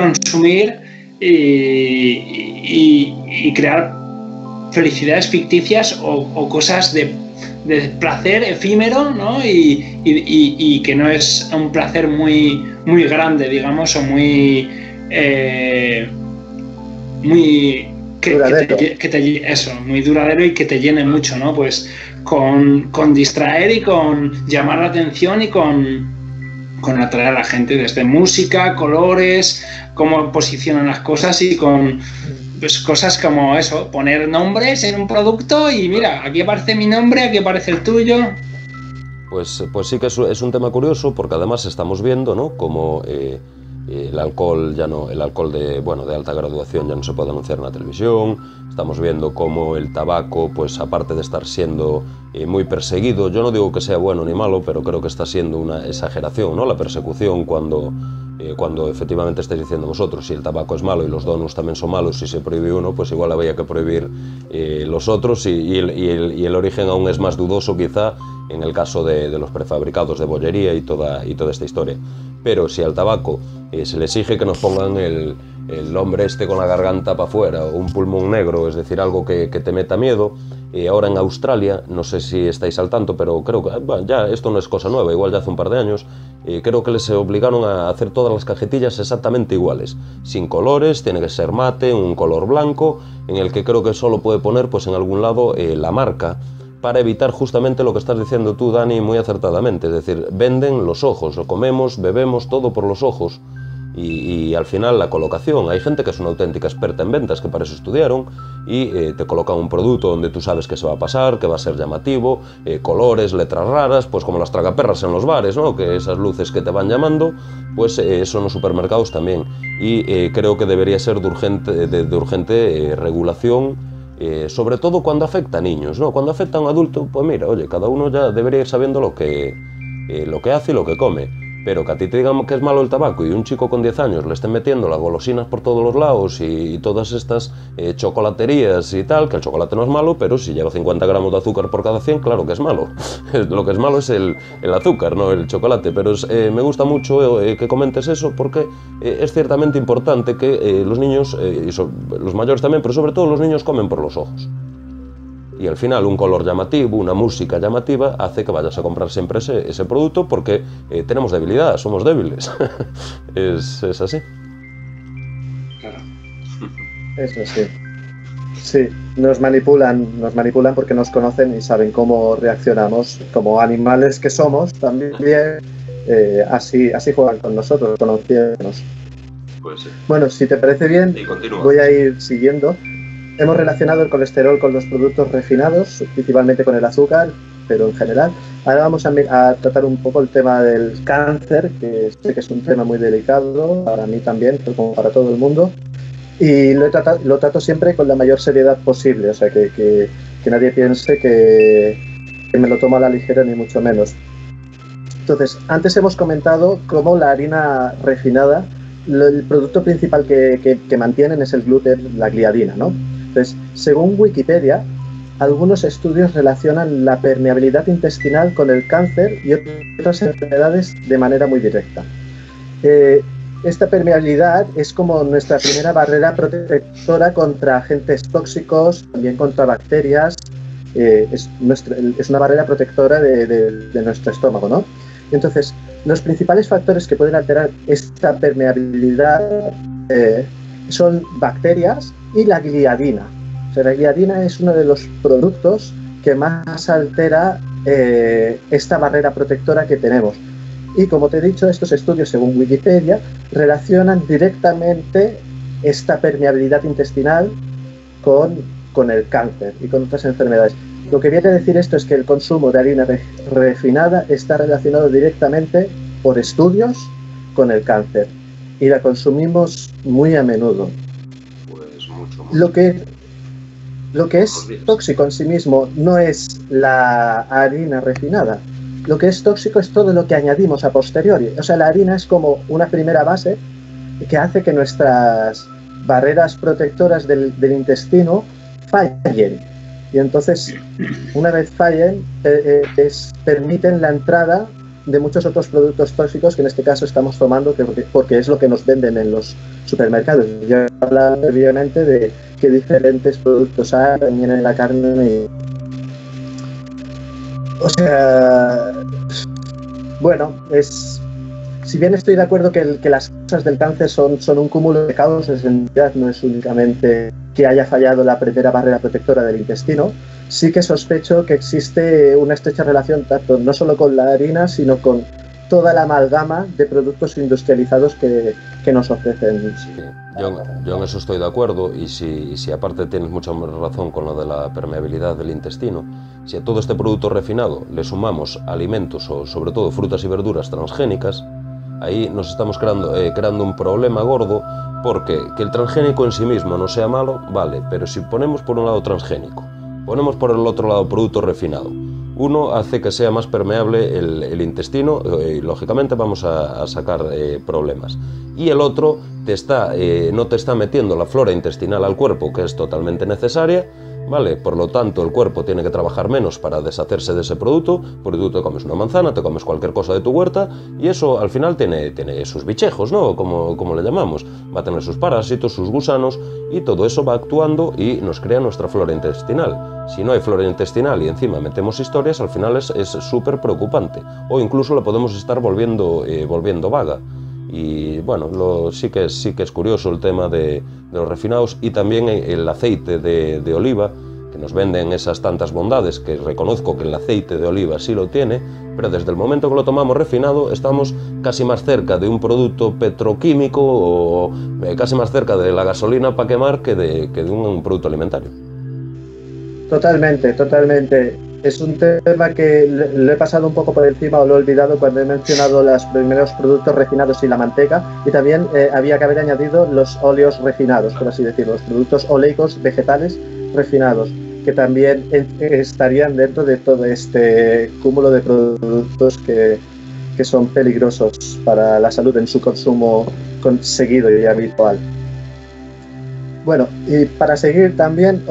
y crear felicidades ficticias o cosas de placer efímero, ¿no? Y que no es un placer muy, muy grande, digamos, o muy muy duradero y que te llene mucho, ¿no? Pues con distraer y con llamar la atención y con atraer a la gente desde música, colores, cómo posicionan las cosas y con pues cosas como eso, poner nombres en un producto y mira, aquí aparece mi nombre, aquí aparece el tuyo. Pues sí que es un tema curioso porque además estamos viendo, ¿no? Como el alcohol de alta graduación ya no se puede anunciar en la televisión. Estamos viendo cómo el tabaco, pues aparte de estar siendo muy perseguido, yo no digo que sea bueno ni malo, pero creo que está siendo una exageración, ¿no? La persecución cuando efectivamente estáis diciendo vosotros, si el tabaco es malo y los donuts también son malos, si se prohíbe uno, pues igual habría que prohibir los otros y el origen aún es más dudoso quizá en el caso de los prefabricados de bollería y toda esta historia. Pero si al tabaco se le exige que nos pongan el hombre este con la garganta para afuera o un pulmón negro, es decir, algo que te meta miedo, ahora en Australia, no sé si estáis al tanto, pero creo que ya esto no es cosa nueva, igual ya hace un par de años, creo que les obligaron a hacer todas las cajetillas exactamente iguales, sin colores, tiene que ser mate, un color blanco, en el que creo que solo puede poner pues en algún lado la marca, para evitar justamente lo que estás diciendo tú, Dani, muy acertadamente, es decir, venden los ojos, lo comemos, bebemos todo por los ojos. Y al final la colocación, hay gente que es una auténtica experta en ventas, que para eso estudiaron, y te colocan un producto donde tú sabes que se va a pasar, que va a ser llamativo, colores, letras raras, pues como las tragaperras en los bares, ¿no? Que esas luces que te van llamando, pues eso en los supermercados también. Y creo que debería ser de urgente regulación, sobre todo cuando afecta a niños, ¿no? Cuando afecta a un adulto, pues mira, oye, cada uno ya debería ir sabiendo lo que hace y lo que come. Pero que a ti te digamos que es malo el tabaco y un chico con 10 años le estén metiendo las golosinas por todos los lados y todas estas chocolaterías y tal, que el chocolate no es malo, pero si lleva 50 gramos de azúcar por cada 100, claro que es malo. Lo que es malo es el azúcar, no el chocolate. Pero me gusta mucho que comentes eso porque es ciertamente importante que los niños, y los mayores también, pero sobre todo los niños comen por los ojos. Y al final un color llamativo, una música llamativa, hace que vayas a comprar siempre ese producto porque tenemos debilidad, somos débiles. es así. Claro. Eso sí. Sí, nos manipulan porque nos conocen y saben cómo reaccionamos como animales que somos también. Así juegan con nosotros, conociéndonos. Pues sí. Bueno, si te parece bien, voy a ir siguiendo. Hemos relacionado el colesterol con los productos refinados, principalmente con el azúcar, pero en general. Ahora vamos a tratar un poco el tema del cáncer, que sé que es un tema muy delicado, para mí también, como para todo el mundo. Y lo trato siempre con la mayor seriedad posible, o sea, que nadie piense que me lo tomo a la ligera, ni mucho menos. Entonces, antes hemos comentado cómo la harina refinada, el producto principal que mantienen es el gluten, la gliadina, ¿no? Entonces, según Wikipedia, algunos estudios relacionan la permeabilidad intestinal con el cáncer y otras enfermedades de manera muy directa. Esta permeabilidad es como nuestra primera barrera protectora contra agentes tóxicos, también contra bacterias. Es una barrera protectora de nuestro estómago, ¿no? Entonces, los principales factores que pueden alterar esta permeabilidad son bacterias y la gliadina. O sea, la gliadina es uno de los productos que más altera esta barrera protectora que tenemos. Y como te he dicho, estos estudios, según Wikipedia, relacionan directamente esta permeabilidad intestinal con el cáncer y con otras enfermedades. Lo que viene a decir esto es que el consumo de harina refinada está relacionado directamente por estudios con el cáncer y la consumimos muy a menudo. Pues mucho. Lo que es tóxico en sí mismo no es la harina refinada. Lo que es tóxico es todo lo que añadimos a posteriori. O sea, la harina es como una primera base que hace que nuestras barreras protectoras del intestino fallen. Y entonces, una vez fallen, permiten la entrada de muchos otros productos tóxicos que en este caso estamos tomando porque es lo que nos venden en los supermercados. Ya he hablado previamente de qué diferentes productos hay también en la carne. O sea, bueno, si bien estoy de acuerdo que las causas del cáncer son un cúmulo de causas, en realidad no es únicamente que haya fallado la primera barrera protectora del intestino, sí que sospecho que existe una estrecha relación tanto no solo con la harina, sino con toda la amalgama de productos industrializados que nos ofrecen. Sí, yo en eso estoy de acuerdo, y si aparte tienes mucha razón con lo de la permeabilidad del intestino, si a todo este producto refinado le sumamos alimentos o sobre todo frutas y verduras transgénicas, ahí nos estamos creando un problema gordo, porque que el transgénico en sí mismo no sea malo, vale, pero si ponemos por un lado transgénico, ponemos por el otro lado producto refinado, uno hace que sea más permeable el intestino y lógicamente vamos a sacar problemas, y el otro no te está metiendo la flora intestinal al cuerpo, que es totalmente necesaria, ¿vale? Por lo tanto, el cuerpo tiene que trabajar menos para deshacerse de ese producto, porque tú te comes una manzana, te comes cualquier cosa de tu huerta, y eso al final tiene sus bichejos, ¿no? Como le llamamos. Va a tener sus parásitos, sus gusanos, y todo eso va actuando y nos crea nuestra flora intestinal. Si no hay flora intestinal y encima metemos historias, al final es súper preocupante, o incluso la podemos estar volviendo vaga. Y bueno, sí que es curioso el tema de los refinados, y también el aceite de oliva, que nos venden esas tantas bondades, que reconozco que el aceite de oliva sí lo tiene, pero desde el momento que lo tomamos refinado estamos casi más cerca de un producto petroquímico o casi más cerca de la gasolina para quemar que de un producto alimentario. Totalmente. Es un tema que lo he pasado un poco por encima o lo he olvidado cuando he mencionado los primeros productos refinados y la manteca, y también había que haber añadido los óleos refinados, por así decirlo, los productos oleicos vegetales refinados, que también estarían dentro de todo este cúmulo de productos que son peligrosos para la salud en su consumo seguido y habitual. Bueno, y para seguir también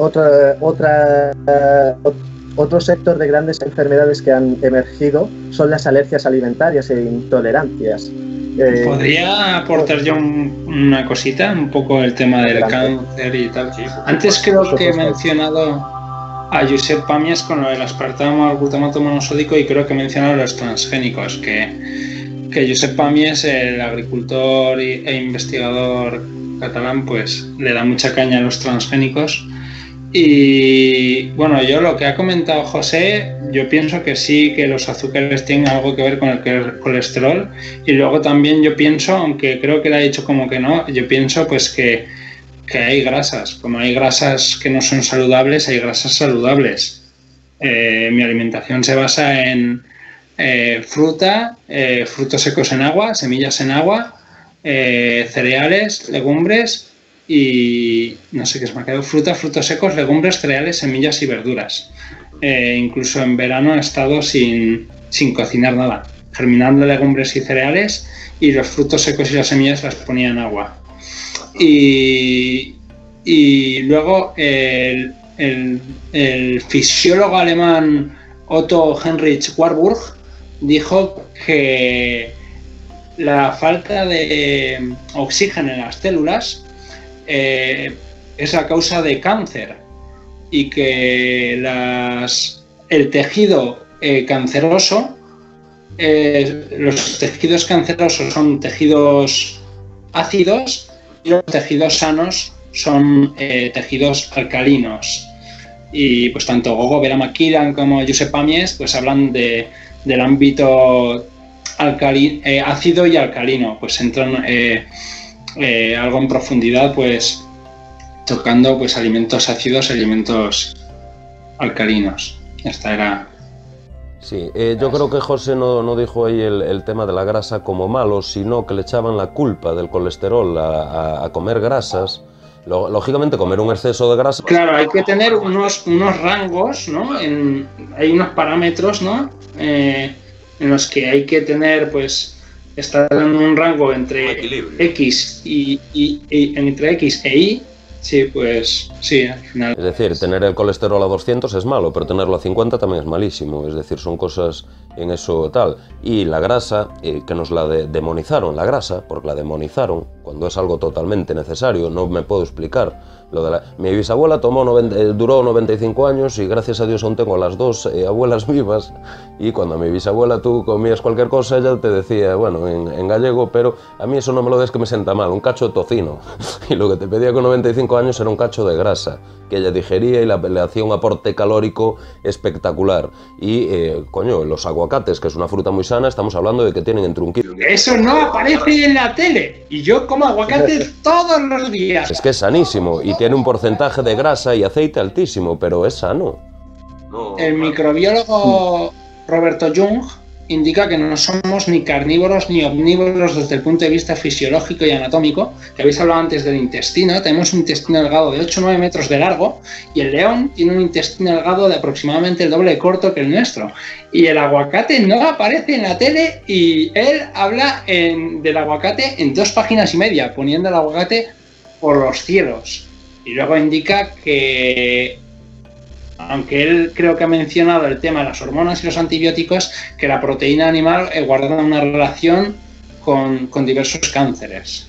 otro sector de grandes enfermedades que han emergido son las alergias alimentarias e intolerancias. ¿Podría aportar yo una cosita? Un poco el tema del cáncer y tal. Sí, antes creo que he mencionado a Josep Pàmies con lo del aspartamo al glutamato monosódico, y creo que he mencionado los transgénicos, que Josep Pàmies, el agricultor e investigador catalán, pues le da mucha caña a los transgénicos. Y bueno, yo lo que ha comentado José, yo pienso que sí, que los azúcares tienen algo que ver con el colesterol. Y luego también yo pienso, aunque creo que le ha dicho como que no, yo pienso pues que hay grasas. Como hay grasas que no son saludables, hay grasas saludables. Mi alimentación se basa en fruta, frutos secos en agua, semillas en agua, cereales, legumbres y no sé qué se me ha quedado, frutos secos, legumbres, cereales, semillas y verduras. Incluso en verano he estado sin cocinar nada, germinando legumbres y cereales, y los frutos secos y las semillas las ponía en agua. Y luego el fisiólogo alemán Otto Heinrich Warburg dijo que la falta de oxígeno en las células es la causa de cáncer, y que el tejido canceroso, los tejidos cancerosos son tejidos ácidos y los tejidos sanos son tejidos alcalinos. Y pues tanto Gogo Vera McKillan como Josep Pàmies pues hablan del ámbito ácido y alcalino, pues entran algo en profundidad, pues tocando pues alimentos ácidos y alimentos alcalinos. Esta era... Sí, yo creo que José no dijo ahí el tema de la grasa como malo, sino que le echaban la culpa del colesterol a comer grasas. Lógicamente, comer un exceso de grasa... Claro, hay que tener unos rangos, ¿no? Hay unos parámetros, ¿no? En los que hay que tener, pues, estar en un rango entre X entre X e Y. Sí, pues sí, al final. Es decir, tener el colesterol a 200 es malo, pero tenerlo a 50 también es malísimo. Es decir, son cosas en eso tal. Y la grasa, que nos la demonizaron, la grasa, porque la demonizaron, cuando es algo totalmente necesario, no me puedo explicar. Mi bisabuela duró 95 años y gracias a Dios aún tengo a las dos abuelas vivas, y cuando a mi bisabuela tú comías cualquier cosa, ella te decía, bueno, en gallego, pero a mí eso no me lo des que me sienta mal, un cacho de tocino. Y lo que te pedía con 95 años era un cacho de grasa, que ella digería y le hacía un aporte calórico espectacular. Y, coño, los aguacates, que es una fruta muy sana, estamos hablando de que tienen entre 1 kilo. Eso no aparece en la tele, y yo como aguacates todos los días. Es que es sanísimo, y tiene un porcentaje de grasa y aceite altísimo, pero es sano. El microbiólogo Roberto Jung indica que no somos ni carnívoros ni omnívoros desde el punto de vista fisiológico y anatómico, que habéis hablado antes del intestino. Tenemos un intestino delgado de 8 o 9 metros de largo, y el león tiene un intestino delgado de aproximadamente el doble de corto que el nuestro. Y el aguacate no aparece en la tele, y él habla del aguacate en 2 páginas y media, poniendo el aguacate por los cielos. Y luego indica que, aunque él creo que ha mencionado el tema de las hormonas y los antibióticos, que la proteína animal guarda una relación con diversos cánceres.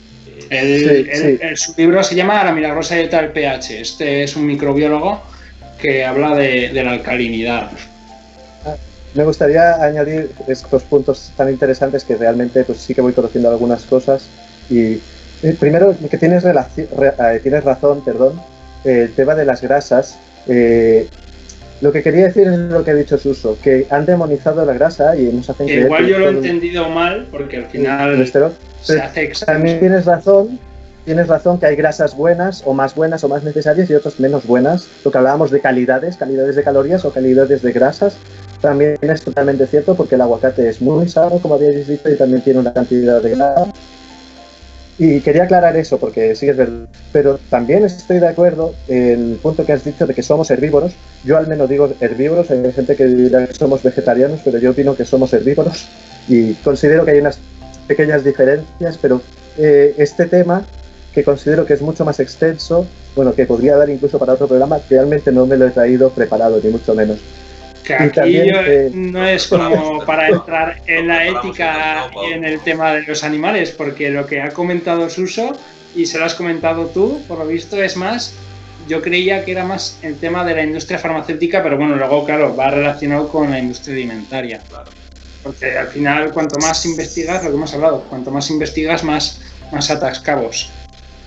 Su libro se llama La milagrosa dieta del pH. Este es un microbiólogo que habla de la alcalinidad. Me gustaría añadir estos puntos tan interesantes que realmente pues sí que voy conociendo algunas cosas. Y primero, que tienes razón, el tema de las grasas. Lo que quería decir es lo que ha dicho Suso, que han demonizado la grasa y nos hacen creer... Igual yo lo he entendido mal, porque al final se hace... También tienes razón que hay grasas buenas o más necesarias y otras menos buenas. Lo que hablábamos de calidades de calorías o calidades de grasas, también es totalmente cierto, porque el aguacate es muy sano, como habíais dicho, y también tiene una cantidad de grasa. Y quería aclarar eso, porque sí es verdad. Pero también estoy de acuerdo en el punto que has dicho de que somos herbívoros. Yo al menos digo herbívoros, hay gente que dirá que somos vegetarianos, pero yo opino que somos herbívoros. Y considero que hay unas pequeñas diferencias, pero este tema, que considero que es mucho más extenso, bueno, que podría dar incluso para otro programa, realmente no me lo he traído preparado, ni mucho menos. Que aquí también, no es como para entrar en la ética y en el tema de los animales, porque lo que ha comentado Suso, y se lo has comentado tú, por lo visto es más, yo creía que era más el tema de la industria farmacéutica, pero bueno, luego claro, va relacionado con la industria alimentaria. Claro. Porque al final, cuanto más investigas, lo que hemos hablado, cuanto más investigas, más atas cabos.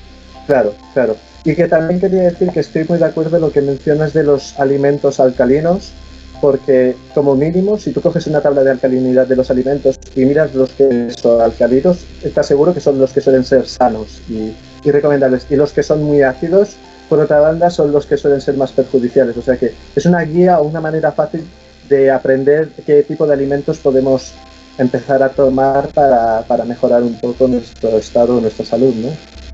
Claro, claro. Y que también quería decir que estoy muy de acuerdo en lo que mencionas de los alimentos alcalinos, porque como mínimo, si tú coges una tabla de alcalinidad de los alimentos y miras los que son alcalinos, estás seguro que son los que suelen ser sanos y recomendables. Y los que son muy ácidos, por otra banda, son los que suelen ser más perjudiciales. O sea que es una guía o una manera fácil de aprender qué tipo de alimentos podemos empezar a tomar para mejorar un poco nuestro estado, nuestra salud, ¿no?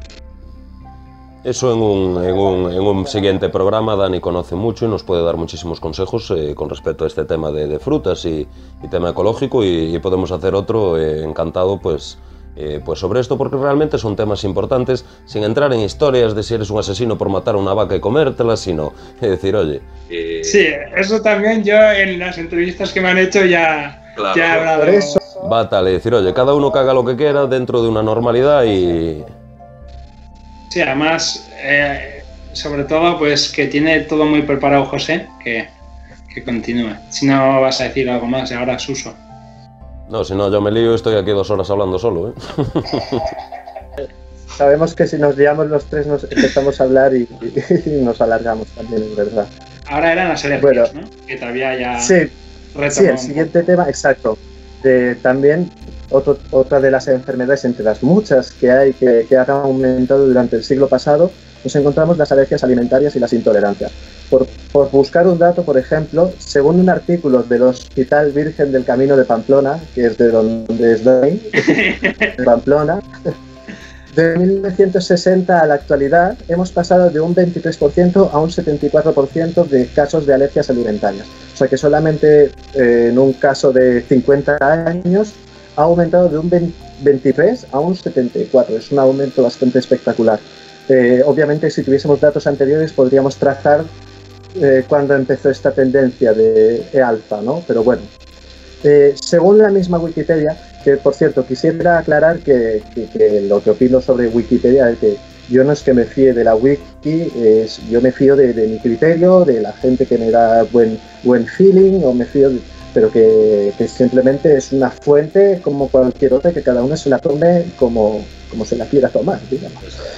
Eso en un siguiente programa. Dani conoce mucho y nos puede dar muchísimos consejos con respecto a este tema de frutas y tema ecológico, y podemos hacer otro encantado pues sobre esto, porque realmente son temas importantes, sin entrar en historias de si eres un asesino por matar a una vaca y comértela, sino decir, oye... Sí, eso también yo en las entrevistas que me han hecho ya he hablado de eso. Va tal, decir, oye, cada uno que haga lo que quiera dentro de una normalidad y... Sí, además, sobre todo, pues que tiene todo muy preparado José, que continúe. Si no vas a decir algo más, ahora Suso. No, si no, yo me lío y estoy aquí 2 horas hablando solo, ¿eh? Sabemos que si nos liamos los tres nos empezamos a hablar y nos alargamos también, es verdad. Ahora eran las alergias, bueno, ¿no? Que todavía ya... Sí, el siguiente tema, exacto. También otra de las enfermedades, entre las muchas que hay, que han aumentado durante el siglo pasado, nos encontramos las alergias alimentarias y las intolerancias. Por buscar un dato, por ejemplo, según un artículo del Hospital Virgen del Camino de Pamplona, que es de donde es Dani, de Pamplona, de 1960 a la actualidad hemos pasado de un 23% a un 74% de casos de alergias alimentarias. O sea que solamente en un caso de 50 años ha aumentado de un 23 a un 74. Es un aumento bastante espectacular. Obviamente, si tuviésemos datos anteriores, podríamos trazar cuándo empezó esta tendencia de alza, ¿no? Pero bueno, según la misma Wikipedia, que por cierto quisiera aclarar que lo que opino sobre Wikipedia es que yo no es que me fíe de la wiki, yo me fío de mi criterio, de la gente que me da buen feeling, o me fío pero que simplemente es una fuente como cualquier otra, que cada uno se la tome como se la quiera tomar, digamos.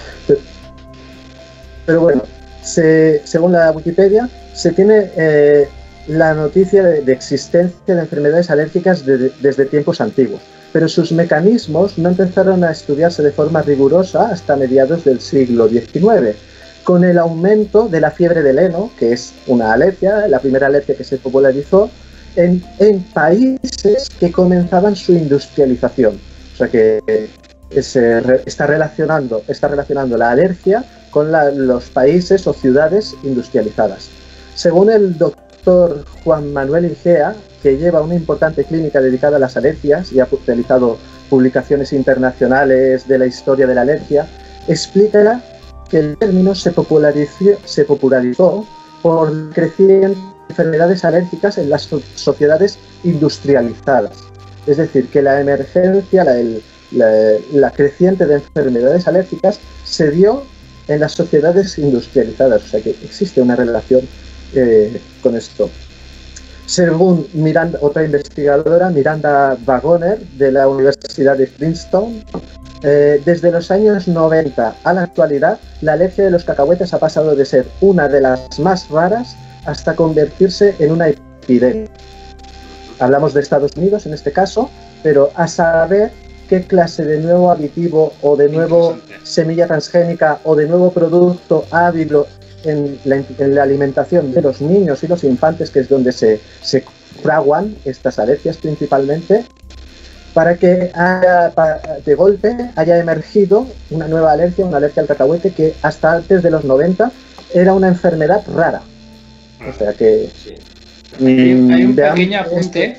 Pero bueno, según la Wikipedia, se tiene la noticia de existencia de enfermedades alérgicas desde tiempos antiguos, pero sus mecanismos no empezaron a estudiarse de forma rigurosa hasta mediados del siglo XIX, con el aumento de la fiebre del heno, que es una alergia, la primera alergia que se popularizó en países que comenzaban su industrialización. O sea que está relacionando la alergia con los países o ciudades industrializadas. Según el doctor Juan Manuel Igea, que lleva una importante clínica dedicada a las alergias y ha realizado publicaciones internacionales de la historia de la alergia, explica que el término se popularizó por crecientes enfermedades alérgicas en las sociedades industrializadas. Es decir, que la emergencia, la creciente de enfermedades alérgicas se dio en las sociedades industrializadas. O sea que existe una relación con esto. Según otra investigadora, Miranda Wagoner, de la Universidad de Princeton, desde los años 90 a la actualidad, la alergia de los cacahuetes ha pasado de ser una de las más raras hasta convertirse en una epidemia. Hablamos de Estados Unidos en este caso, pero a saber qué clase de nuevo aditivo o de nuevo semilla transgénica o de nuevo producto ha habido en la alimentación de los niños y los infantes, que es donde se fraguan estas alergias principalmente, para que de golpe haya emergido una nueva alergia, una alergia al cacahuete, que hasta antes de los 90 era una enfermedad rara. O sea que... Sí. Hay un pequeño apunte.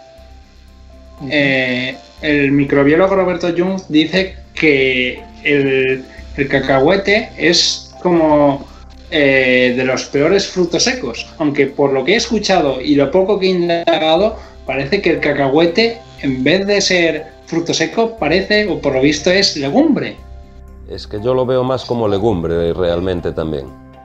El microbiólogo Roberto Jung dice que el cacahuete es como de los peores frutos secos, aunque por lo que he escuchado y lo poco que he indagado, parece que el cacahuete, en vez de ser fruto seco, parece, o por lo visto, es legumbre. Es que yo lo veo más como legumbre realmente también.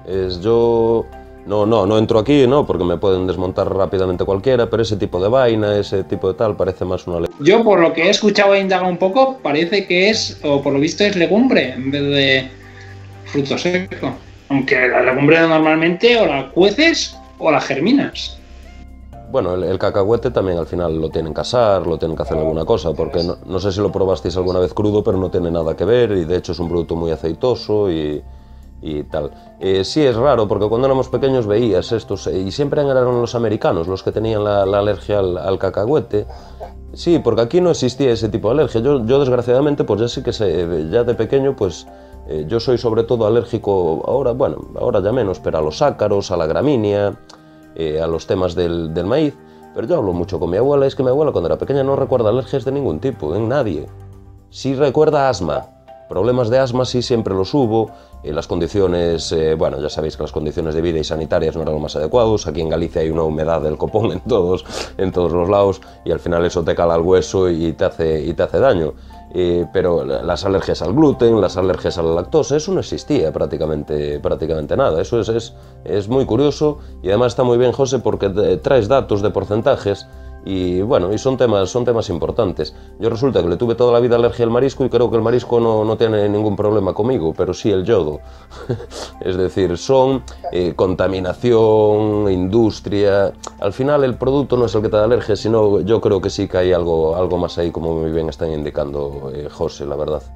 No entro aquí, ¿no? Porque me pueden desmontar rápidamente cualquiera, pero ese tipo de vaina, ese tipo de tal, parece más una legumbre. Yo, por lo que he escuchado e indagado un poco, parece que es, o por lo visto es legumbre, en vez de fruto seco. Aunque la legumbre normalmente o la cueces o la germinas. Bueno, el cacahuete también al final lo tienen que asar, lo tienen que hacer alguna cosa, porque no sé si lo probasteis alguna vez crudo, pero no tiene nada que ver y de hecho es un producto muy aceitoso y tal. Sí, es raro, porque cuando éramos pequeños veías estos, y siempre eran los americanos los que tenían la alergia al cacahuete. Sí, porque aquí no existía ese tipo de alergia. Yo desgraciadamente, pues ya sí que sé, ya de pequeño, pues yo soy sobre todo alérgico, ahora ya menos, pero a los ácaros, a la gramínea, a los temas del maíz. Pero yo hablo mucho con mi abuela, es que mi abuela cuando era pequeña no recuerda alergias de ningún tipo, en nadie. Sí recuerda asma. Problemas de asma sí siempre los hubo, las condiciones, bueno, ya sabéis que las condiciones de vida y sanitarias no eran lo más adecuados, aquí en Galicia hay una humedad del copón en todos los lados y al final eso te cala al hueso y te hace daño. Pero las alergias al gluten, las alergias a la lactosa, eso no existía prácticamente nada, eso es muy curioso y además está muy bien, José, porque traes datos de porcentajes. Y bueno, y son temas importantes. Yo resulta que le tuve toda la vida alergia al marisco y creo que el marisco no tiene ningún problema conmigo, pero sí el yodo. Es decir, son contaminación, industria. Al final el producto no es el que te da alergia, sino yo creo que sí que hay algo más ahí, como muy bien están indicando José, la verdad.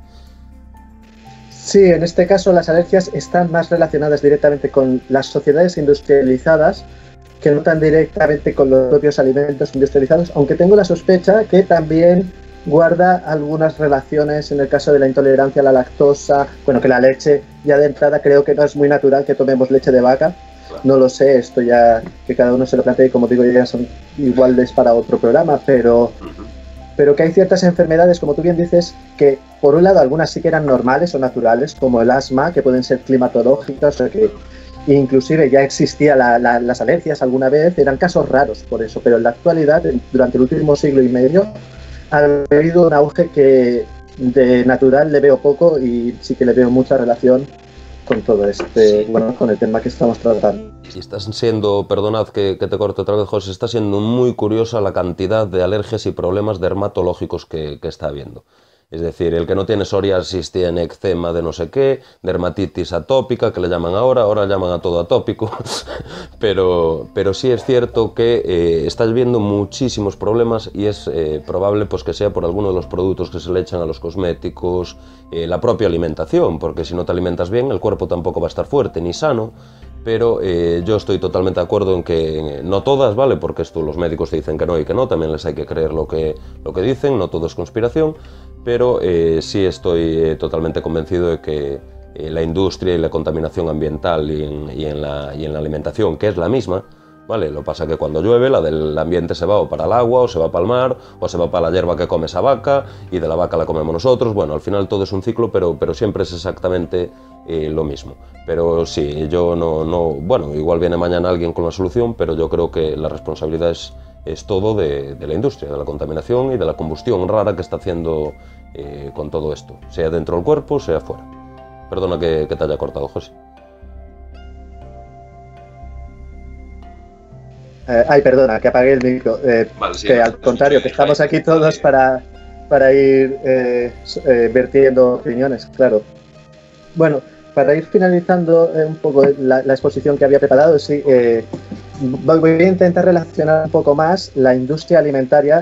Sí, en este caso las alergias están más relacionadas directamente con las sociedades industrializadas que no tan directamente con los propios alimentos industrializados, aunque tengo la sospecha que también guarda algunas relaciones en el caso de la intolerancia a la lactosa, bueno, que la leche, ya de entrada creo que no es muy natural que tomemos leche de vaca, no lo sé, esto ya que cada uno se lo plantee y como digo ya son iguales para otro programa, pero que hay ciertas enfermedades, como tú bien dices, que por un lado algunas sí que eran normales o naturales, como el asma, que pueden ser climatológicas o que inclusive ya existía las alergias alguna vez, eran casos raros por eso, pero en la actualidad, durante el último siglo y medio, ha habido un auge que de natural le veo poco y sí que le veo mucha relación con todo con el tema que estamos tratando. Y estás siendo, perdonad que te corte otra vez, José, está siendo muy curiosa la cantidad de alergias y problemas dermatológicos que está habiendo. Es decir, el que no tiene psoriasis tiene eczema de no sé qué, dermatitis atópica, que le llaman ahora llaman a todo atópico, pero sí es cierto que estás viendo muchísimos problemas y es probable pues, que sea por alguno de los productos que se le echan a los cosméticos, la propia alimentación, porque si no te alimentas bien el cuerpo tampoco va a estar fuerte ni sano. Pero yo estoy totalmente de acuerdo en que no todas, ¿vale? Porque esto los médicos te dicen que no y que no, también les hay que creer lo que dicen, no todo es conspiración, pero sí estoy totalmente convencido de que la industria y la contaminación ambiental y en la alimentación, que es la misma, ¿vale? Lo que pasa es que cuando llueve la del ambiente se va o para el agua, o se va para el mar, o se va para la hierba que come esa vaca, y de la vaca la comemos nosotros. Bueno, al final todo es un ciclo, pero siempre es exactamente lo mismo. Pero sí, yo bueno, igual viene mañana alguien con la solución, pero yo creo que la responsabilidad es todo de la industria, de la contaminación y de la combustión rara que está haciendo con todo esto, sea dentro del cuerpo, sea fuera. Perdona que te haya cortado, José. Perdona, que apagué el micro. Vale, sí, que al contrario, que estamos aquí todos para ir vertiendo opiniones, claro. Bueno, para ir finalizando un poco la exposición que había preparado, sí, voy a intentar relacionar un poco más la industria alimentaria,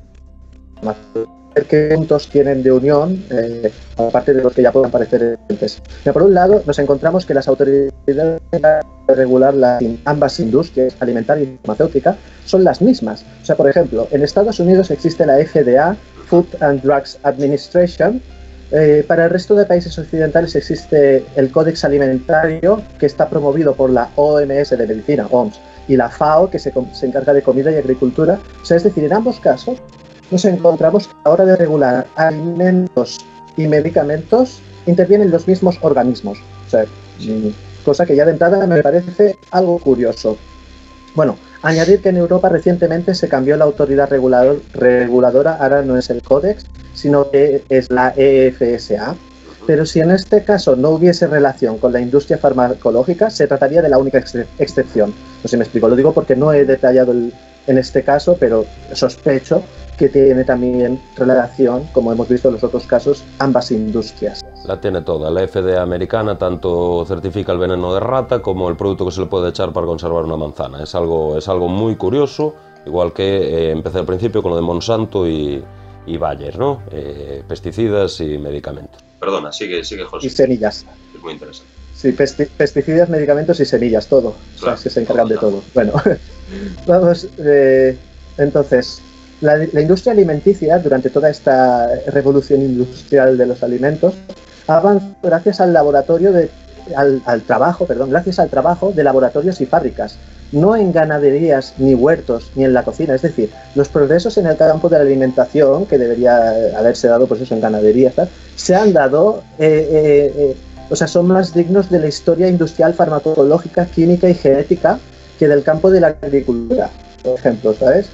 ver qué puntos tienen de unión, aparte de los que ya puedan parecer evidentes. Por un lado, nos encontramos que las autoridades de regular ambas industrias, alimentaria y farmacéutica, son las mismas. O sea, por ejemplo, en Estados Unidos existe la FDA, Food and Drugs Administration. Para el resto de países occidentales existe el Códex Alimentario, que está promovido por la OMS de Medicina, OMS, y la FAO, que se encarga de comida y agricultura. O sea, es decir, en ambos casos nos encontramos que a la hora de regular alimentos y medicamentos intervienen los mismos organismos. O sea, cosa que ya de entrada me parece algo curioso. Bueno, añadir que en Europa recientemente se cambió la autoridad reguladora, ahora no es el Códex, sino que es la EFSA. Pero si en este caso no hubiese relación con la industria farmacológica, se trataría de la única excepción. No sé si me explico, lo digo porque no he detallado en este caso, pero sospecho que tiene también relación, como hemos visto en los otros casos, ambas industrias. La tiene toda. La FDA americana tanto certifica el veneno de rata como el producto que se le puede echar para conservar una manzana. Es algo muy curioso, igual que empecé al principio con lo de Monsanto y Bayer, ¿no? Pesticidas y medicamentos. Perdona, sigue José. Y semillas. Es muy interesante. Sí, pesticidas, medicamentos y semillas, todo. Claro, o sea, es que se encargan de todo. Bueno, vamos, entonces, la industria alimenticia, durante toda esta revolución industrial de los alimentos, avanza gracias al gracias al trabajo de laboratorios y fábricas, no en ganaderías ni huertos ni en la cocina. Es decir, los progresos en el campo de la alimentación, que debería haberse dado pues eso en ganaderías, se han dado, o sea, son más dignos de la historia industrial, farmacológica, química y genética que del campo de la agricultura, por ejemplo, ¿sabes?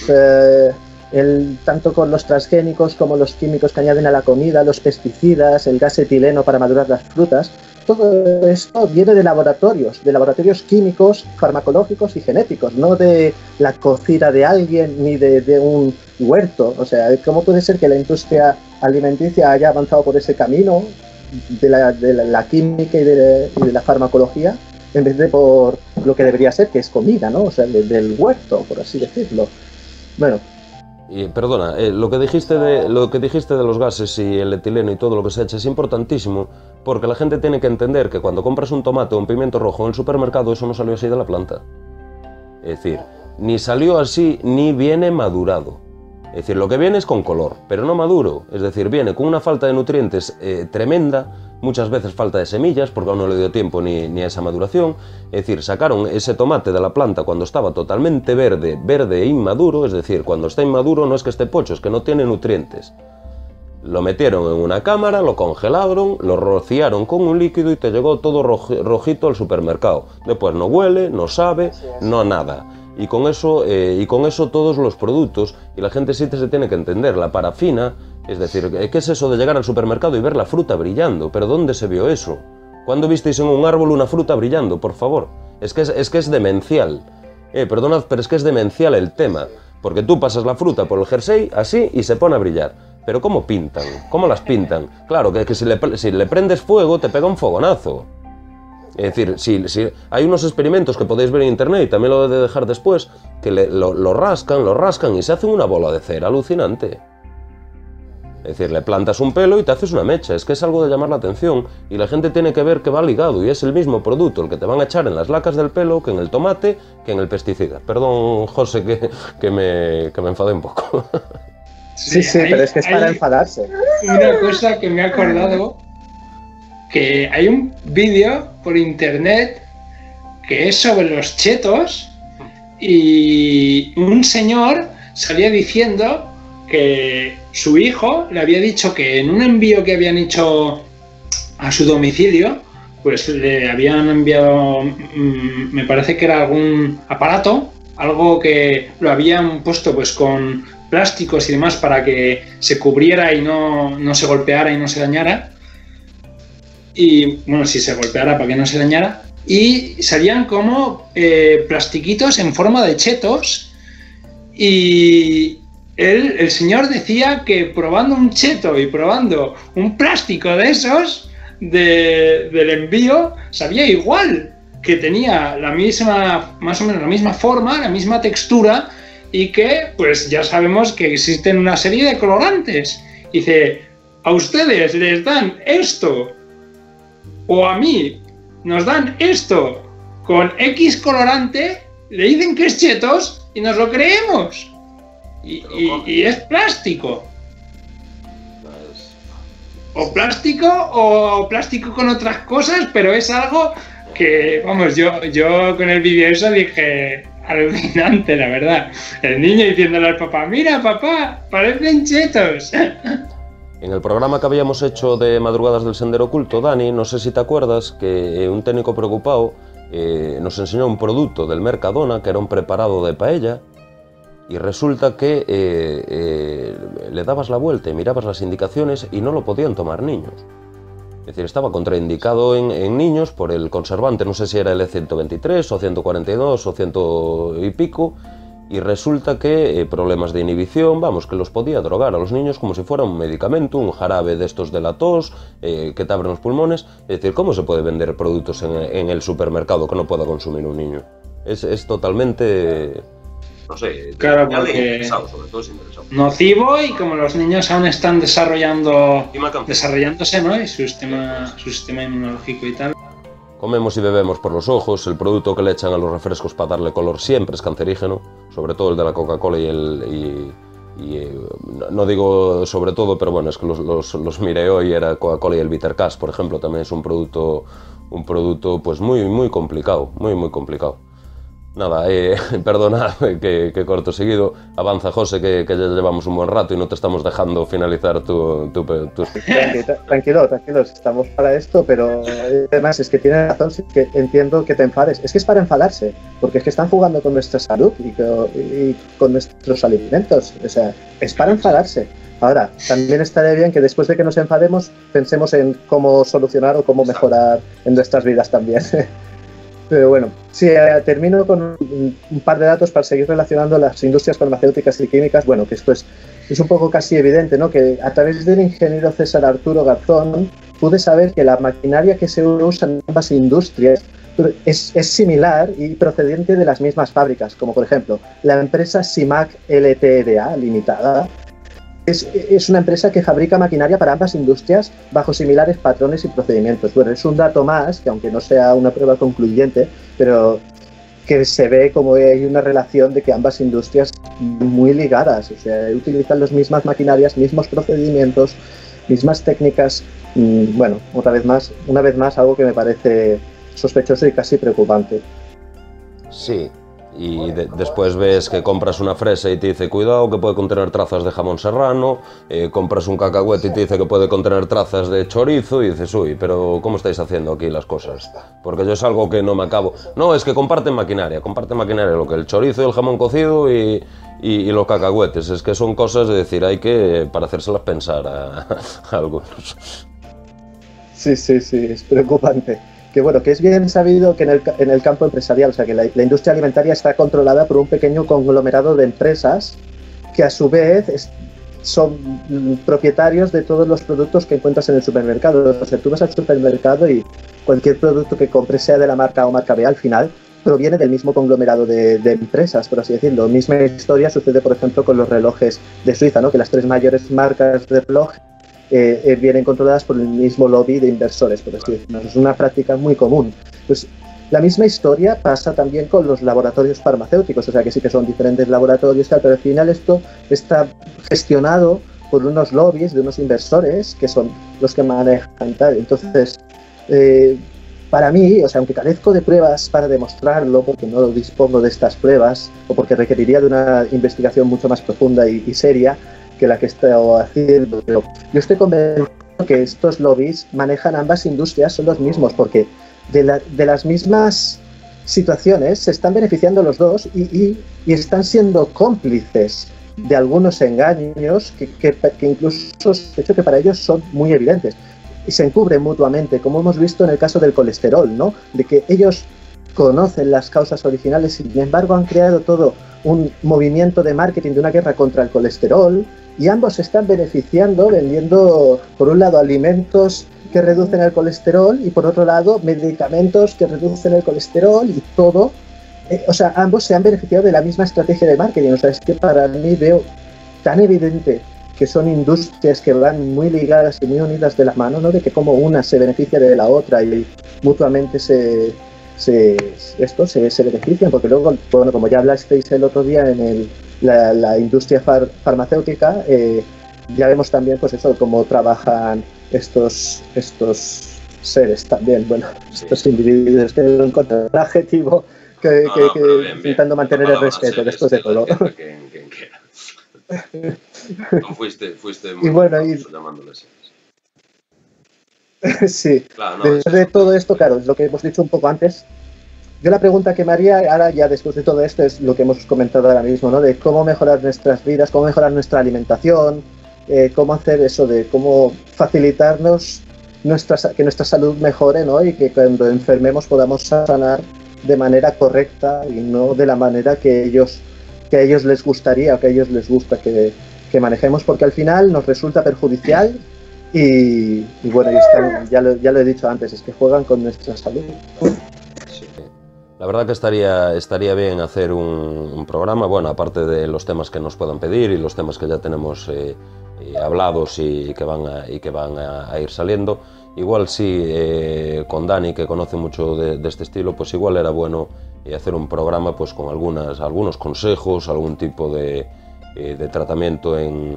Tanto con los transgénicos como los químicos que añaden a la comida, los pesticidas, el gas etileno para madurar las frutas, todo esto viene de laboratorios químicos, farmacológicos y genéticos, no de la cocina de alguien ni de un huerto. O sea, ¿cómo puede ser que la industria alimenticia haya avanzado por ese camino de la química y de la farmacología en vez de por lo que debería ser, que es comida, ¿no? O sea, del huerto, por así decirlo. Bueno. Y perdona, lo que dijiste de los gases y el etileno y todo lo que se echa es importantísimo, porque la gente tiene que entender que cuando compras un tomate o un pimiento rojo en el supermercado, eso no salió así de la planta. Es decir, ni salió así ni viene madurado. Es decir, lo que viene es con color, pero no maduro. Es decir, viene con una falta de nutrientes tremenda, muchas veces falta de semillas, porque aún no le dio tiempo ni a esa maduración. Es decir, sacaron ese tomate de la planta cuando estaba totalmente verde e inmaduro. Es decir, cuando está inmaduro no es que esté pocho, es que no tiene nutrientes. Lo metieron en una cámara, lo congelaron, lo rociaron con un líquido y te llegó todo rojito al supermercado. Después no huele, no sabe, no nada. Y con eso todos los productos, y la gente sí se tiene que entender, la parafina, es decir, ¿qué es eso de llegar al supermercado y ver la fruta brillando? ¿Pero dónde se vio eso? ¿Cuándo visteis en un árbol una fruta brillando, por favor? Es que es demencial. Perdonad, pero es que es demencial el tema, porque tú pasas la fruta por el jersey así y se pone a brillar. Pero ¿cómo pintan? ¿Cómo las pintan? Claro, que si le prendes fuego te pega un fogonazo. Es decir, si hay unos experimentos que podéis ver en internet y también lo he de dejar después, que lo rascan y se hacen una bola de cera alucinante. Es decir, le plantas un pelo y te haces una mecha. Es que es algo de llamar la atención y la gente tiene que ver que va ligado y es el mismo producto el que te van a echar en las lacas del pelo que en el tomate, que en el pesticida. Perdón, José, que me enfadé un poco. Sí, pero es que es para enfadarse. Una cosa que me he acordado, que hay un vídeo por internet que es sobre los chetos y un señor salía diciendo que su hijo le había dicho que en un envío que habían hecho a su domicilio, pues le habían enviado, me parece que era algún aparato, algo que lo habían puesto pues con plásticos y demás para que se cubriera y no se golpeara y no se dañara. Y bueno, si se golpeara para que no se dañara. Y salían como plastiquitos en forma de chetos. Y el señor decía que probando un cheto y probando un plástico de esos del envío, sabía igual, que tenía la misma, más o menos la misma forma, la misma textura, y que pues ya sabemos que existen una serie de colorantes. Dice, a ustedes les dan esto, o a mí nos dan esto con X colorante, le dicen que es chetos y nos lo creemos. Y es plástico. O plástico con otras cosas, pero es algo que, vamos, yo con el vídeo eso dije, alucinante, la verdad. El niño diciéndole al papá, mira papá, parecen chetos. En el programa que habíamos hecho de Madrugadas del Sendero Oculto, Dani, no sé si te acuerdas que un técnico preocupado nos enseñó un producto del Mercadona que era un preparado de paella y resulta que le dabas la vuelta y mirabas las indicaciones y no lo podían tomar niños. Es decir, estaba contraindicado en niños por el conservante, no sé si era el E123 o 142 o 100 y pico, y resulta que problemas de inhibición, vamos, que los podía drogar a los niños como si fuera un medicamento, un jarabe de estos de la tos, que te abren los pulmones. Es decir, ¿cómo se puede vender productos en el supermercado que no pueda consumir un niño? Es totalmente... No sé, claro, porque sobre todo es interesado. Nocivo, y como los niños aún están desarrollándose, ¿no? Y su sistema inmunológico y tal. Comemos y bebemos por los ojos, el producto que le echan a los refrescos para darle color siempre es cancerígeno, sobre todo el de la Coca-Cola no digo sobre todo, pero bueno, es que los miré hoy, era Coca-Cola y el Bitter Cash, por ejemplo, también es un producto pues muy complicado, muy complicado. Nada, perdona que corto seguido. Avanza, José, que ya llevamos un buen rato y no te estamos dejando finalizar tus... Tranquilo, estamos para esto, pero además es que tienes razón, sí, que entiendo que te enfades. Es que es para enfadarse, porque es que están jugando con nuestra salud y con nuestros alimentos. O sea, es para enfadarse. Ahora, también estaría bien que después de que nos enfademos, pensemos en cómo solucionar o cómo mejorar en nuestras vidas también. Pero bueno, sí, termino con un par de datos para seguir relacionando las industrias farmacéuticas y químicas. Bueno, que esto es un poco casi evidente, ¿no? Que a través del ingeniero César Arturo Garzón pude saber que la maquinaria que se usa en ambas industrias es similar y procedente de las mismas fábricas, como por ejemplo la empresa Simac Ltda Limitada. Es una empresa que fabrica maquinaria para ambas industrias bajo similares patrones y procedimientos. Bueno, es un dato más, que aunque no sea una prueba concluyente, pero que se ve como hay una relación de que ambas industrias muy ligadas, o sea, utilizan las mismas maquinarias, mismos procedimientos, mismas técnicas. Bueno, una vez más, algo que me parece sospechoso y casi preocupante. Sí. Y después ves que compras una fresa y te dice cuidado que puede contener trazas de jamón serrano, compras un cacahuete y te dice que puede contener trazas de chorizo y dices, uy, pero ¿cómo estáis haciendo aquí las cosas? Porque yo es algo que no me acabo. No, es que comparten maquinaria, lo que el chorizo y el jamón cocido y los cacahuetes. Es que son cosas de decir, hay que para hacérselas pensar a algunos. Sí, es preocupante. Que bueno, que es bien sabido que en el campo empresarial, o sea, que la industria alimentaria está controlada por un pequeño conglomerado de empresas que a su vez son propietarios de todos los productos que encuentras en el supermercado. O sea, tú vas al supermercado y cualquier producto que compres, sea de la marca A o marca B, al final proviene del mismo conglomerado de empresas, por así decirlo. Misma historia sucede, por ejemplo, con los relojes de Suiza, ¿no? Que las 3 mayores marcas de reloj vienen controladas por el mismo lobby de inversores, por así decirlo. Es una práctica muy común. Pues la misma historia pasa también con los laboratorios farmacéuticos, o sea que sí que son diferentes laboratorios, tal, pero al final esto está gestionado por unos lobbies de unos inversores que son los que manejan tal. Entonces, para mí, o sea, aunque carezco de pruebas para demostrarlo, porque no dispongo de estas pruebas, o porque requeriría de una investigación mucho más profunda y seria que la que estoy haciendo, pero yo estoy convencido que estos lobbies manejan ambas industrias, son los mismos, porque de las mismas situaciones se están beneficiando los dos y están siendo cómplices de algunos engaños que incluso sospecho que para ellos son muy evidentes y se encubren mutuamente, como hemos visto en el caso del colesterol, ¿no? De que ellos conocen las causas originales y sin embargo han creado todo un movimiento de marketing de una guerra contra el colesterol, y ambos se están beneficiando vendiendo, por un lado, alimentos que reducen el colesterol y por otro lado, medicamentos que reducen el colesterol y todo. O sea, ambos se han beneficiado de la misma estrategia de marketing. O sea, es que para mí veo tan evidente que son industrias que van muy ligadas y muy unidas de la mano, ¿no? De que como una se beneficia de la otra y mutuamente se benefician, porque luego, bueno, como ya hablasteis el otro día en la industria farmacéutica, ya vemos también, pues eso, cómo trabajan estos seres también, bueno, sí. Estos individuos, que no encuentro el adjetivo, que intentando mantener el respeto después de todo. No fuiste muy y bueno, llamándoles. Sí, claro, después de todo esto, claro, es lo que hemos dicho un poco antes. Yo la pregunta que me haría ahora, ya después de todo esto, es lo que hemos comentado ahora mismo, ¿no? De cómo mejorar nuestras vidas, cómo mejorar nuestra alimentación, cómo hacer eso, de cómo facilitarnos que nuestra salud mejore, ¿no? Y que cuando enfermemos podamos sanar de manera correcta y no de la manera que ellos a ellos les gustaría o que a ellos les gusta que manejemos, porque al final nos resulta perjudicial y bueno, ya lo he dicho antes, es que juegan con nuestra salud. Sí. La verdad que estaría bien hacer un programa, bueno, aparte de los temas que nos puedan pedir y los temas que ya tenemos hablados y que van a ir saliendo. Igual sí, con Dani, que conoce mucho de este estilo, pues igual era bueno hacer un programa pues con algunos consejos, algún tipo de tratamiento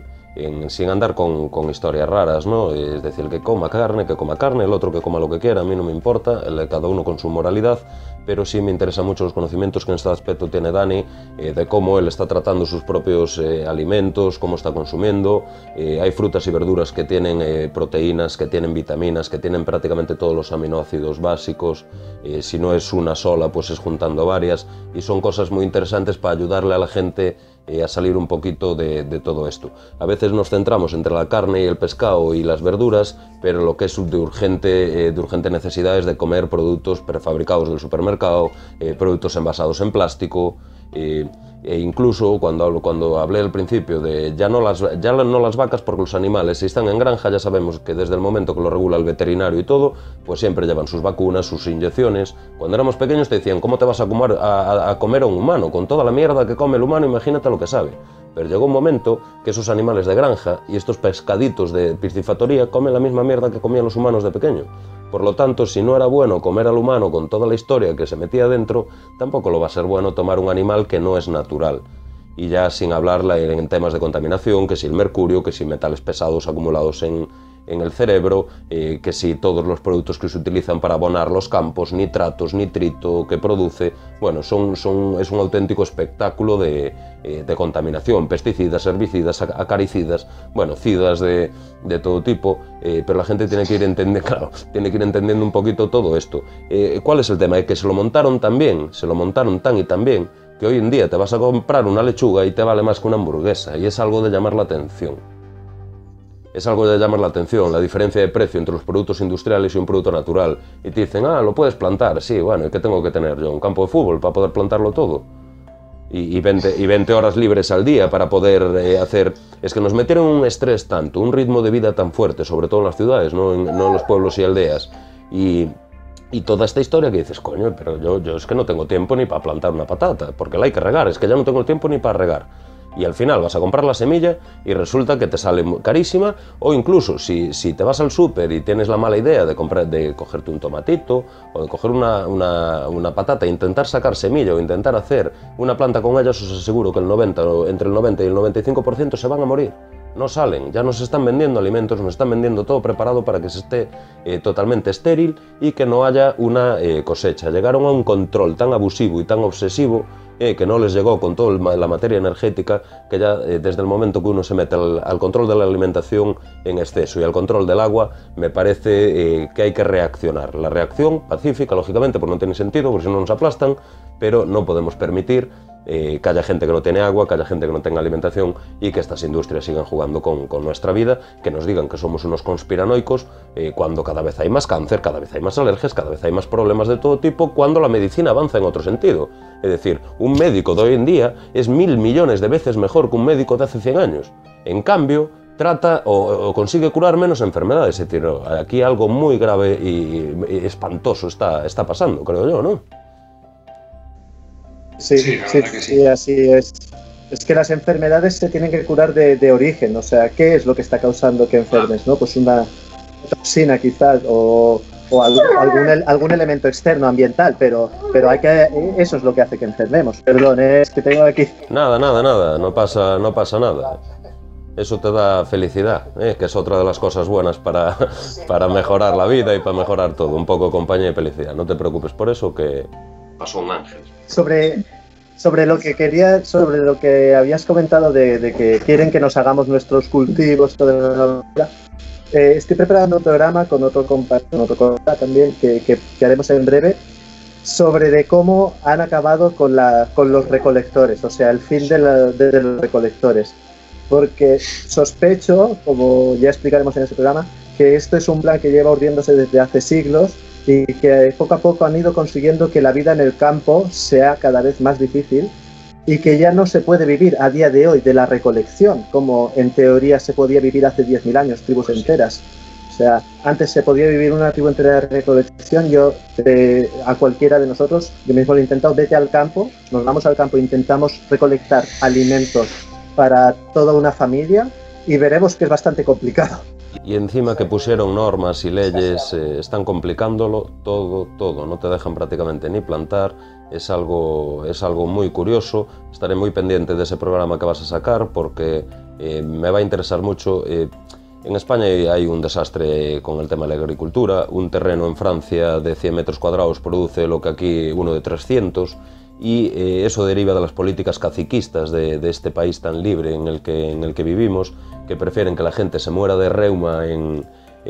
sin andar con historias raras, ¿no? Es decir, que coma carne, el otro que coma lo que quiera, a mí no me importa, cada uno con su moralidad, pero sí me interesan mucho los conocimientos que en este aspecto tiene Dani, de cómo él está tratando sus propios alimentos, cómo está consumiendo. Hay frutas y verduras que tienen proteínas, que tienen vitaminas, que tienen prácticamente todos los aminoácidos básicos. Si no es una sola, pues es juntando varias, y son cosas muy interesantes para ayudarle a la gente a salir un poquito de todo esto. A veces nos centramos entre la carne y el pescado y las verduras, pero lo que es de urgente necesidad es de comer productos prefabricados del supermercado, productos envasados en plástico, e incluso cuando hablé al principio de ya no las vacas, porque los animales, si están en granja, ya sabemos que desde el momento que lo regula el veterinario y todo, pues siempre llevan sus vacunas, sus inyecciones. Cuando éramos pequeños te decían, ¿cómo te vas a comer a un humano? Con toda la mierda que come el humano, imagínate lo que sabe. Pero llegó un momento que esos animales de granja y estos pescaditos de piscifactoría comen la misma mierda que comían los humanos de pequeño. Por lo tanto, si no era bueno comer al humano con toda la historia que se metía dentro, tampoco lo va a ser bueno tomar un animal que no es natural. Y ya sin hablar en temas de contaminación, que si el mercurio, que si metales pesados acumulados en el cerebro, que si todos los productos que se utilizan para abonar los campos, nitratos, nitrito que produce, bueno, es un auténtico espectáculo de contaminación, pesticidas, herbicidas, acaricidas, bueno, cidas de todo tipo, pero la gente tiene que ir entendiendo un poquito todo esto. ¿Cuál es el tema? Que se lo montaron tan y tan bien, que hoy en día te vas a comprar una lechuga y te vale más que una hamburguesa, y es algo de llamar la atención. Es algo de llamar la atención, la diferencia de precio entre los productos industriales y un producto natural. Y te dicen, lo puedes plantar, sí, bueno, ¿y qué tengo que tener yo? ¿Un campo de fútbol para poder plantarlo todo? Y 20 horas libres al día para poder hacer... Es que nos metieron un estrés tanto, un ritmo de vida tan fuerte, sobre todo en las ciudades, no en los pueblos y aldeas. Y toda esta historia que dices, coño, pero yo es que no tengo tiempo ni para plantar una patata, porque la hay que regar, es que ya no tengo tiempo ni para regar. Y al final vas a comprar la semilla y resulta que te sale carísima, o incluso si te vas al súper y tienes la mala idea de cogerte un tomatito o de coger una patata e intentar sacar semilla o intentar hacer una planta con ella, os aseguro que entre el 90 y el 95% se van a morir. No salen, ya nos están vendiendo alimentos, nos están vendiendo todo preparado para que se esté totalmente estéril y que no haya una cosecha. Llegaron a un control tan abusivo y tan obsesivo que no les llegó con toda la materia energética, que ya desde el momento que uno se mete al control de la alimentación en exceso y al control del agua, me parece que hay que reaccionar. La reacción pacífica, lógicamente, porque no tiene sentido, porque si no nos aplastan, pero no podemos permitir que haya gente que no tiene agua, que haya gente que no tenga alimentación y que estas industrias sigan jugando con nuestra vida, que nos digan que somos unos conspiranoicos cuando cada vez hay más cáncer, cada vez hay más alergias, cada vez hay más problemas de todo tipo, cuando la medicina avanza en otro sentido. Es decir, un médico de hoy en día es 1000 millones de veces mejor que un médico de hace 100 años. En cambio, trata o consigue curar menos enfermedades. Es decir, aquí algo muy grave y espantoso está pasando, creo yo, ¿no? Sí, así es. Es que las enfermedades se tienen que curar de origen, o sea, ¿qué es lo que está causando que enfermes, no? Pues una toxina quizás o algún elemento externo, ambiental, pero eso es lo que hace que enfermemos. Perdón, es que tengo aquí... Nada, no pasa nada. Eso te da felicidad, que es otra de las cosas buenas para mejorar la vida y para mejorar todo. Un poco compañía y felicidad. No te preocupes por eso, que pasó un ángel. Sobre lo que habías comentado de que quieren que nos hagamos nuestros cultivos, estoy preparando un programa con otro compañero también que haremos en breve sobre de cómo han acabado con los recolectores, o sea, el fin de los recolectores. Porque sospecho, como ya explicaremos en ese programa, que esto es un plan que lleva urdiéndose desde hace siglos y que poco a poco han ido consiguiendo que la vida en el campo sea cada vez más difícil y que ya no se puede vivir a día de hoy de la recolección, como en teoría se podía vivir hace 10.000 años, tribus enteras. O sea, antes se podía vivir una tribu entera de recolección. Yo, a cualquiera de nosotros, yo mismo lo he intentado, vete al campo, nos vamos al campo, intentamos recolectar alimentos para toda una familia y veremos que es bastante complicado. Y encima que pusieron normas y leyes, están complicándolo todo, no te dejan prácticamente ni plantar. Es algo muy curioso. Estaré muy pendiente de ese programa que vas a sacar porque me va a interesar mucho. En España hay un desastre con el tema de la agricultura. Un terreno en Francia de 100 metros cuadrados produce lo que aquí uno de 300, y eso deriva de las políticas caciquistas de este país tan libre en el que vivimos, que prefieren que la gente se muera de reuma en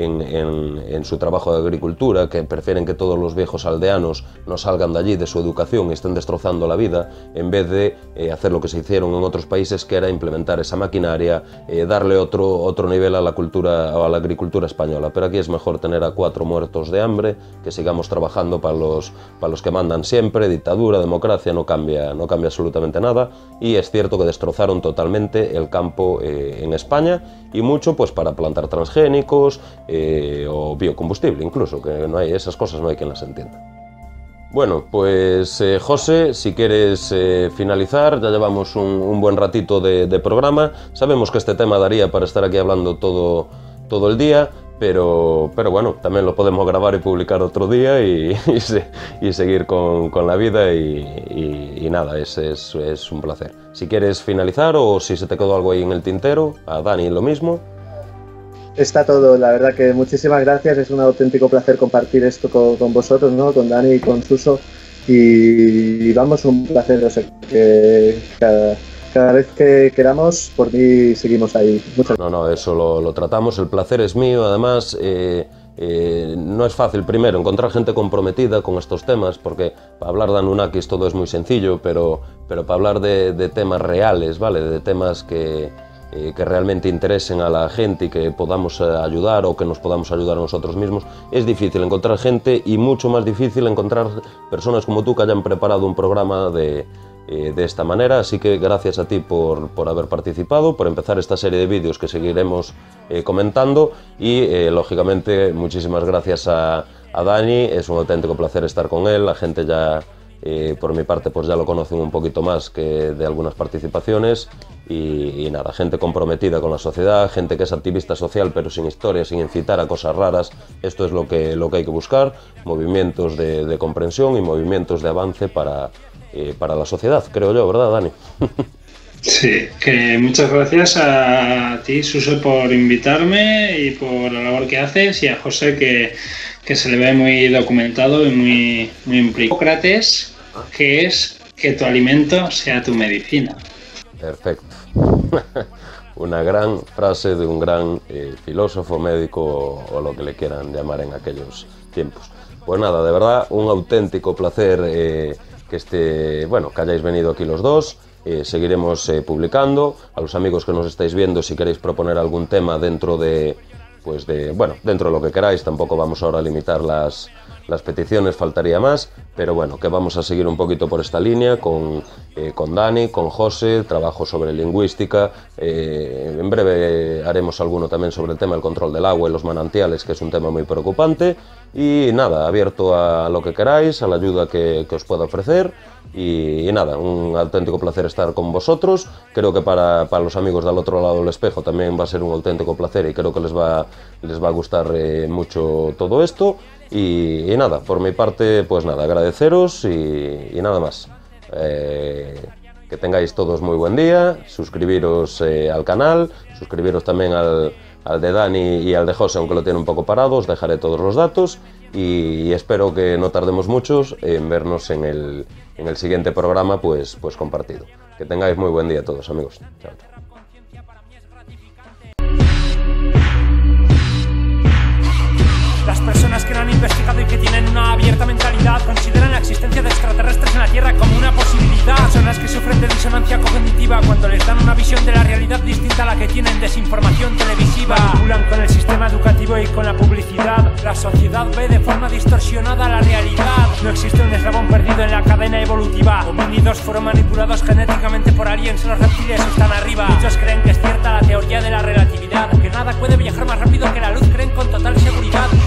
su trabajo de agricultura, que prefieren que todos los viejos aldeanos no salgan de allí, de su educación, y estén destrozando la vida, en vez de hacer lo que se hicieron en otros países, que era implementar esa maquinaria, darle otro nivel a la cultura o a la agricultura española. Pero aquí es mejor tener a 4 muertos de hambre, que sigamos trabajando para los que mandan siempre. Dictadura, democracia, no cambia absolutamente nada, y es cierto que destrozaron totalmente el campo en España, y mucho pues para plantar transgénicos, o biocombustible incluso, que no hay esas cosas, no hay quien las entienda. Bueno, pues José, si quieres finalizar, ya llevamos un buen ratito de programa. Sabemos que este tema daría para estar aquí hablando todo el día, pero bueno, también lo podemos grabar y publicar otro día y seguir con la vida, y nada, es un placer. Si quieres finalizar, o si se te quedó algo ahí en el tintero, a Dani lo mismo. Está todo, la verdad que muchísimas gracias, es un auténtico placer compartir esto con vosotros, ¿no? Con Dani y con Suso, y vamos, un placer, o sea, que cada vez que queramos, por mí seguimos ahí. No, eso lo tratamos, el placer es mío. Además, no es fácil, primero, encontrar gente comprometida con estos temas, porque para hablar de Anunnakis todo es muy sencillo, pero para hablar de temas reales, ¿vale? De temas que realmente interesen a la gente y que podamos ayudar, o que nos podamos ayudar a nosotros mismos, es difícil encontrar gente, y mucho más difícil encontrar personas como tú que hayan preparado un programa de esta manera. Así que gracias a ti por haber participado, por empezar esta serie de vídeos que seguiremos comentando, y lógicamente muchísimas gracias a Dani. Es un auténtico placer estar con él. La gente ya, por mi parte, pues ya lo conocen un poquito más que de algunas participaciones, y nada, gente comprometida con la sociedad, gente que es activista social pero sin historia, sin incitar a cosas raras. Esto es lo que hay que buscar, movimientos de comprensión y movimientos de avance para la sociedad, creo yo, ¿verdad, Dani? Sí, que muchas gracias a ti, Suso, por invitarme y por la labor que haces, y a José, que se le ve muy documentado y muy implicado. Hipócrates, que es que tu alimento sea tu medicina. Perfecto. Una gran frase de un gran filósofo, médico, o lo que le quieran llamar en aquellos tiempos. Pues nada, de verdad, un auténtico placer que hayáis venido aquí los dos. Seguiremos publicando. A los amigos que nos estáis viendo, si queréis proponer algún tema dentro de lo que queráis, tampoco vamos ahora a limitar las peticiones, faltaría más, pero bueno, que vamos a seguir un poquito por esta línea con Dani, con José, trabajo sobre lingüística. En breve haremos alguno también sobre el tema del control del agua y los manantiales, que es un tema muy preocupante. Y nada, abierto a lo que queráis, a la ayuda que os pueda ofrecer. Y nada, un auténtico placer estar con vosotros. Creo que para los amigos del otro lado del espejo también va a ser un auténtico placer, y creo que les va a gustar mucho todo esto. Y nada, por mi parte, pues nada, agradeceros y nada más. Que tengáis todos muy buen día, suscribiros al canal, suscribiros también al de Dani y al de José, aunque lo tiene un poco parado. Os dejaré todos los datos, y espero que no tardemos muchos en vernos en el siguiente programa pues compartido. Que tengáis muy buen día a todos, amigos. Chao. Las personas que lo han investigado y que tienen una abierta mentalidad consideran la existencia de extraterrestres en la Tierra como una posibilidad. Personas que sufren de disonancia disonancia cognitiva cuando les dan una visión de la realidad distinta a la que tienen. Desinformación televisiva, manipulan con el sistema educativo y con la publicidad. La sociedad ve de forma distorsionada la realidad. No existe un eslabón perdido en la cadena evolutiva. Homínidos fueron manipulados genéticamente por aliens. Los reptiles están arriba. Muchos creen que es cierta la teoría de la relatividad, que nada puede viajar más rápido que la luz. Creen con total seguridad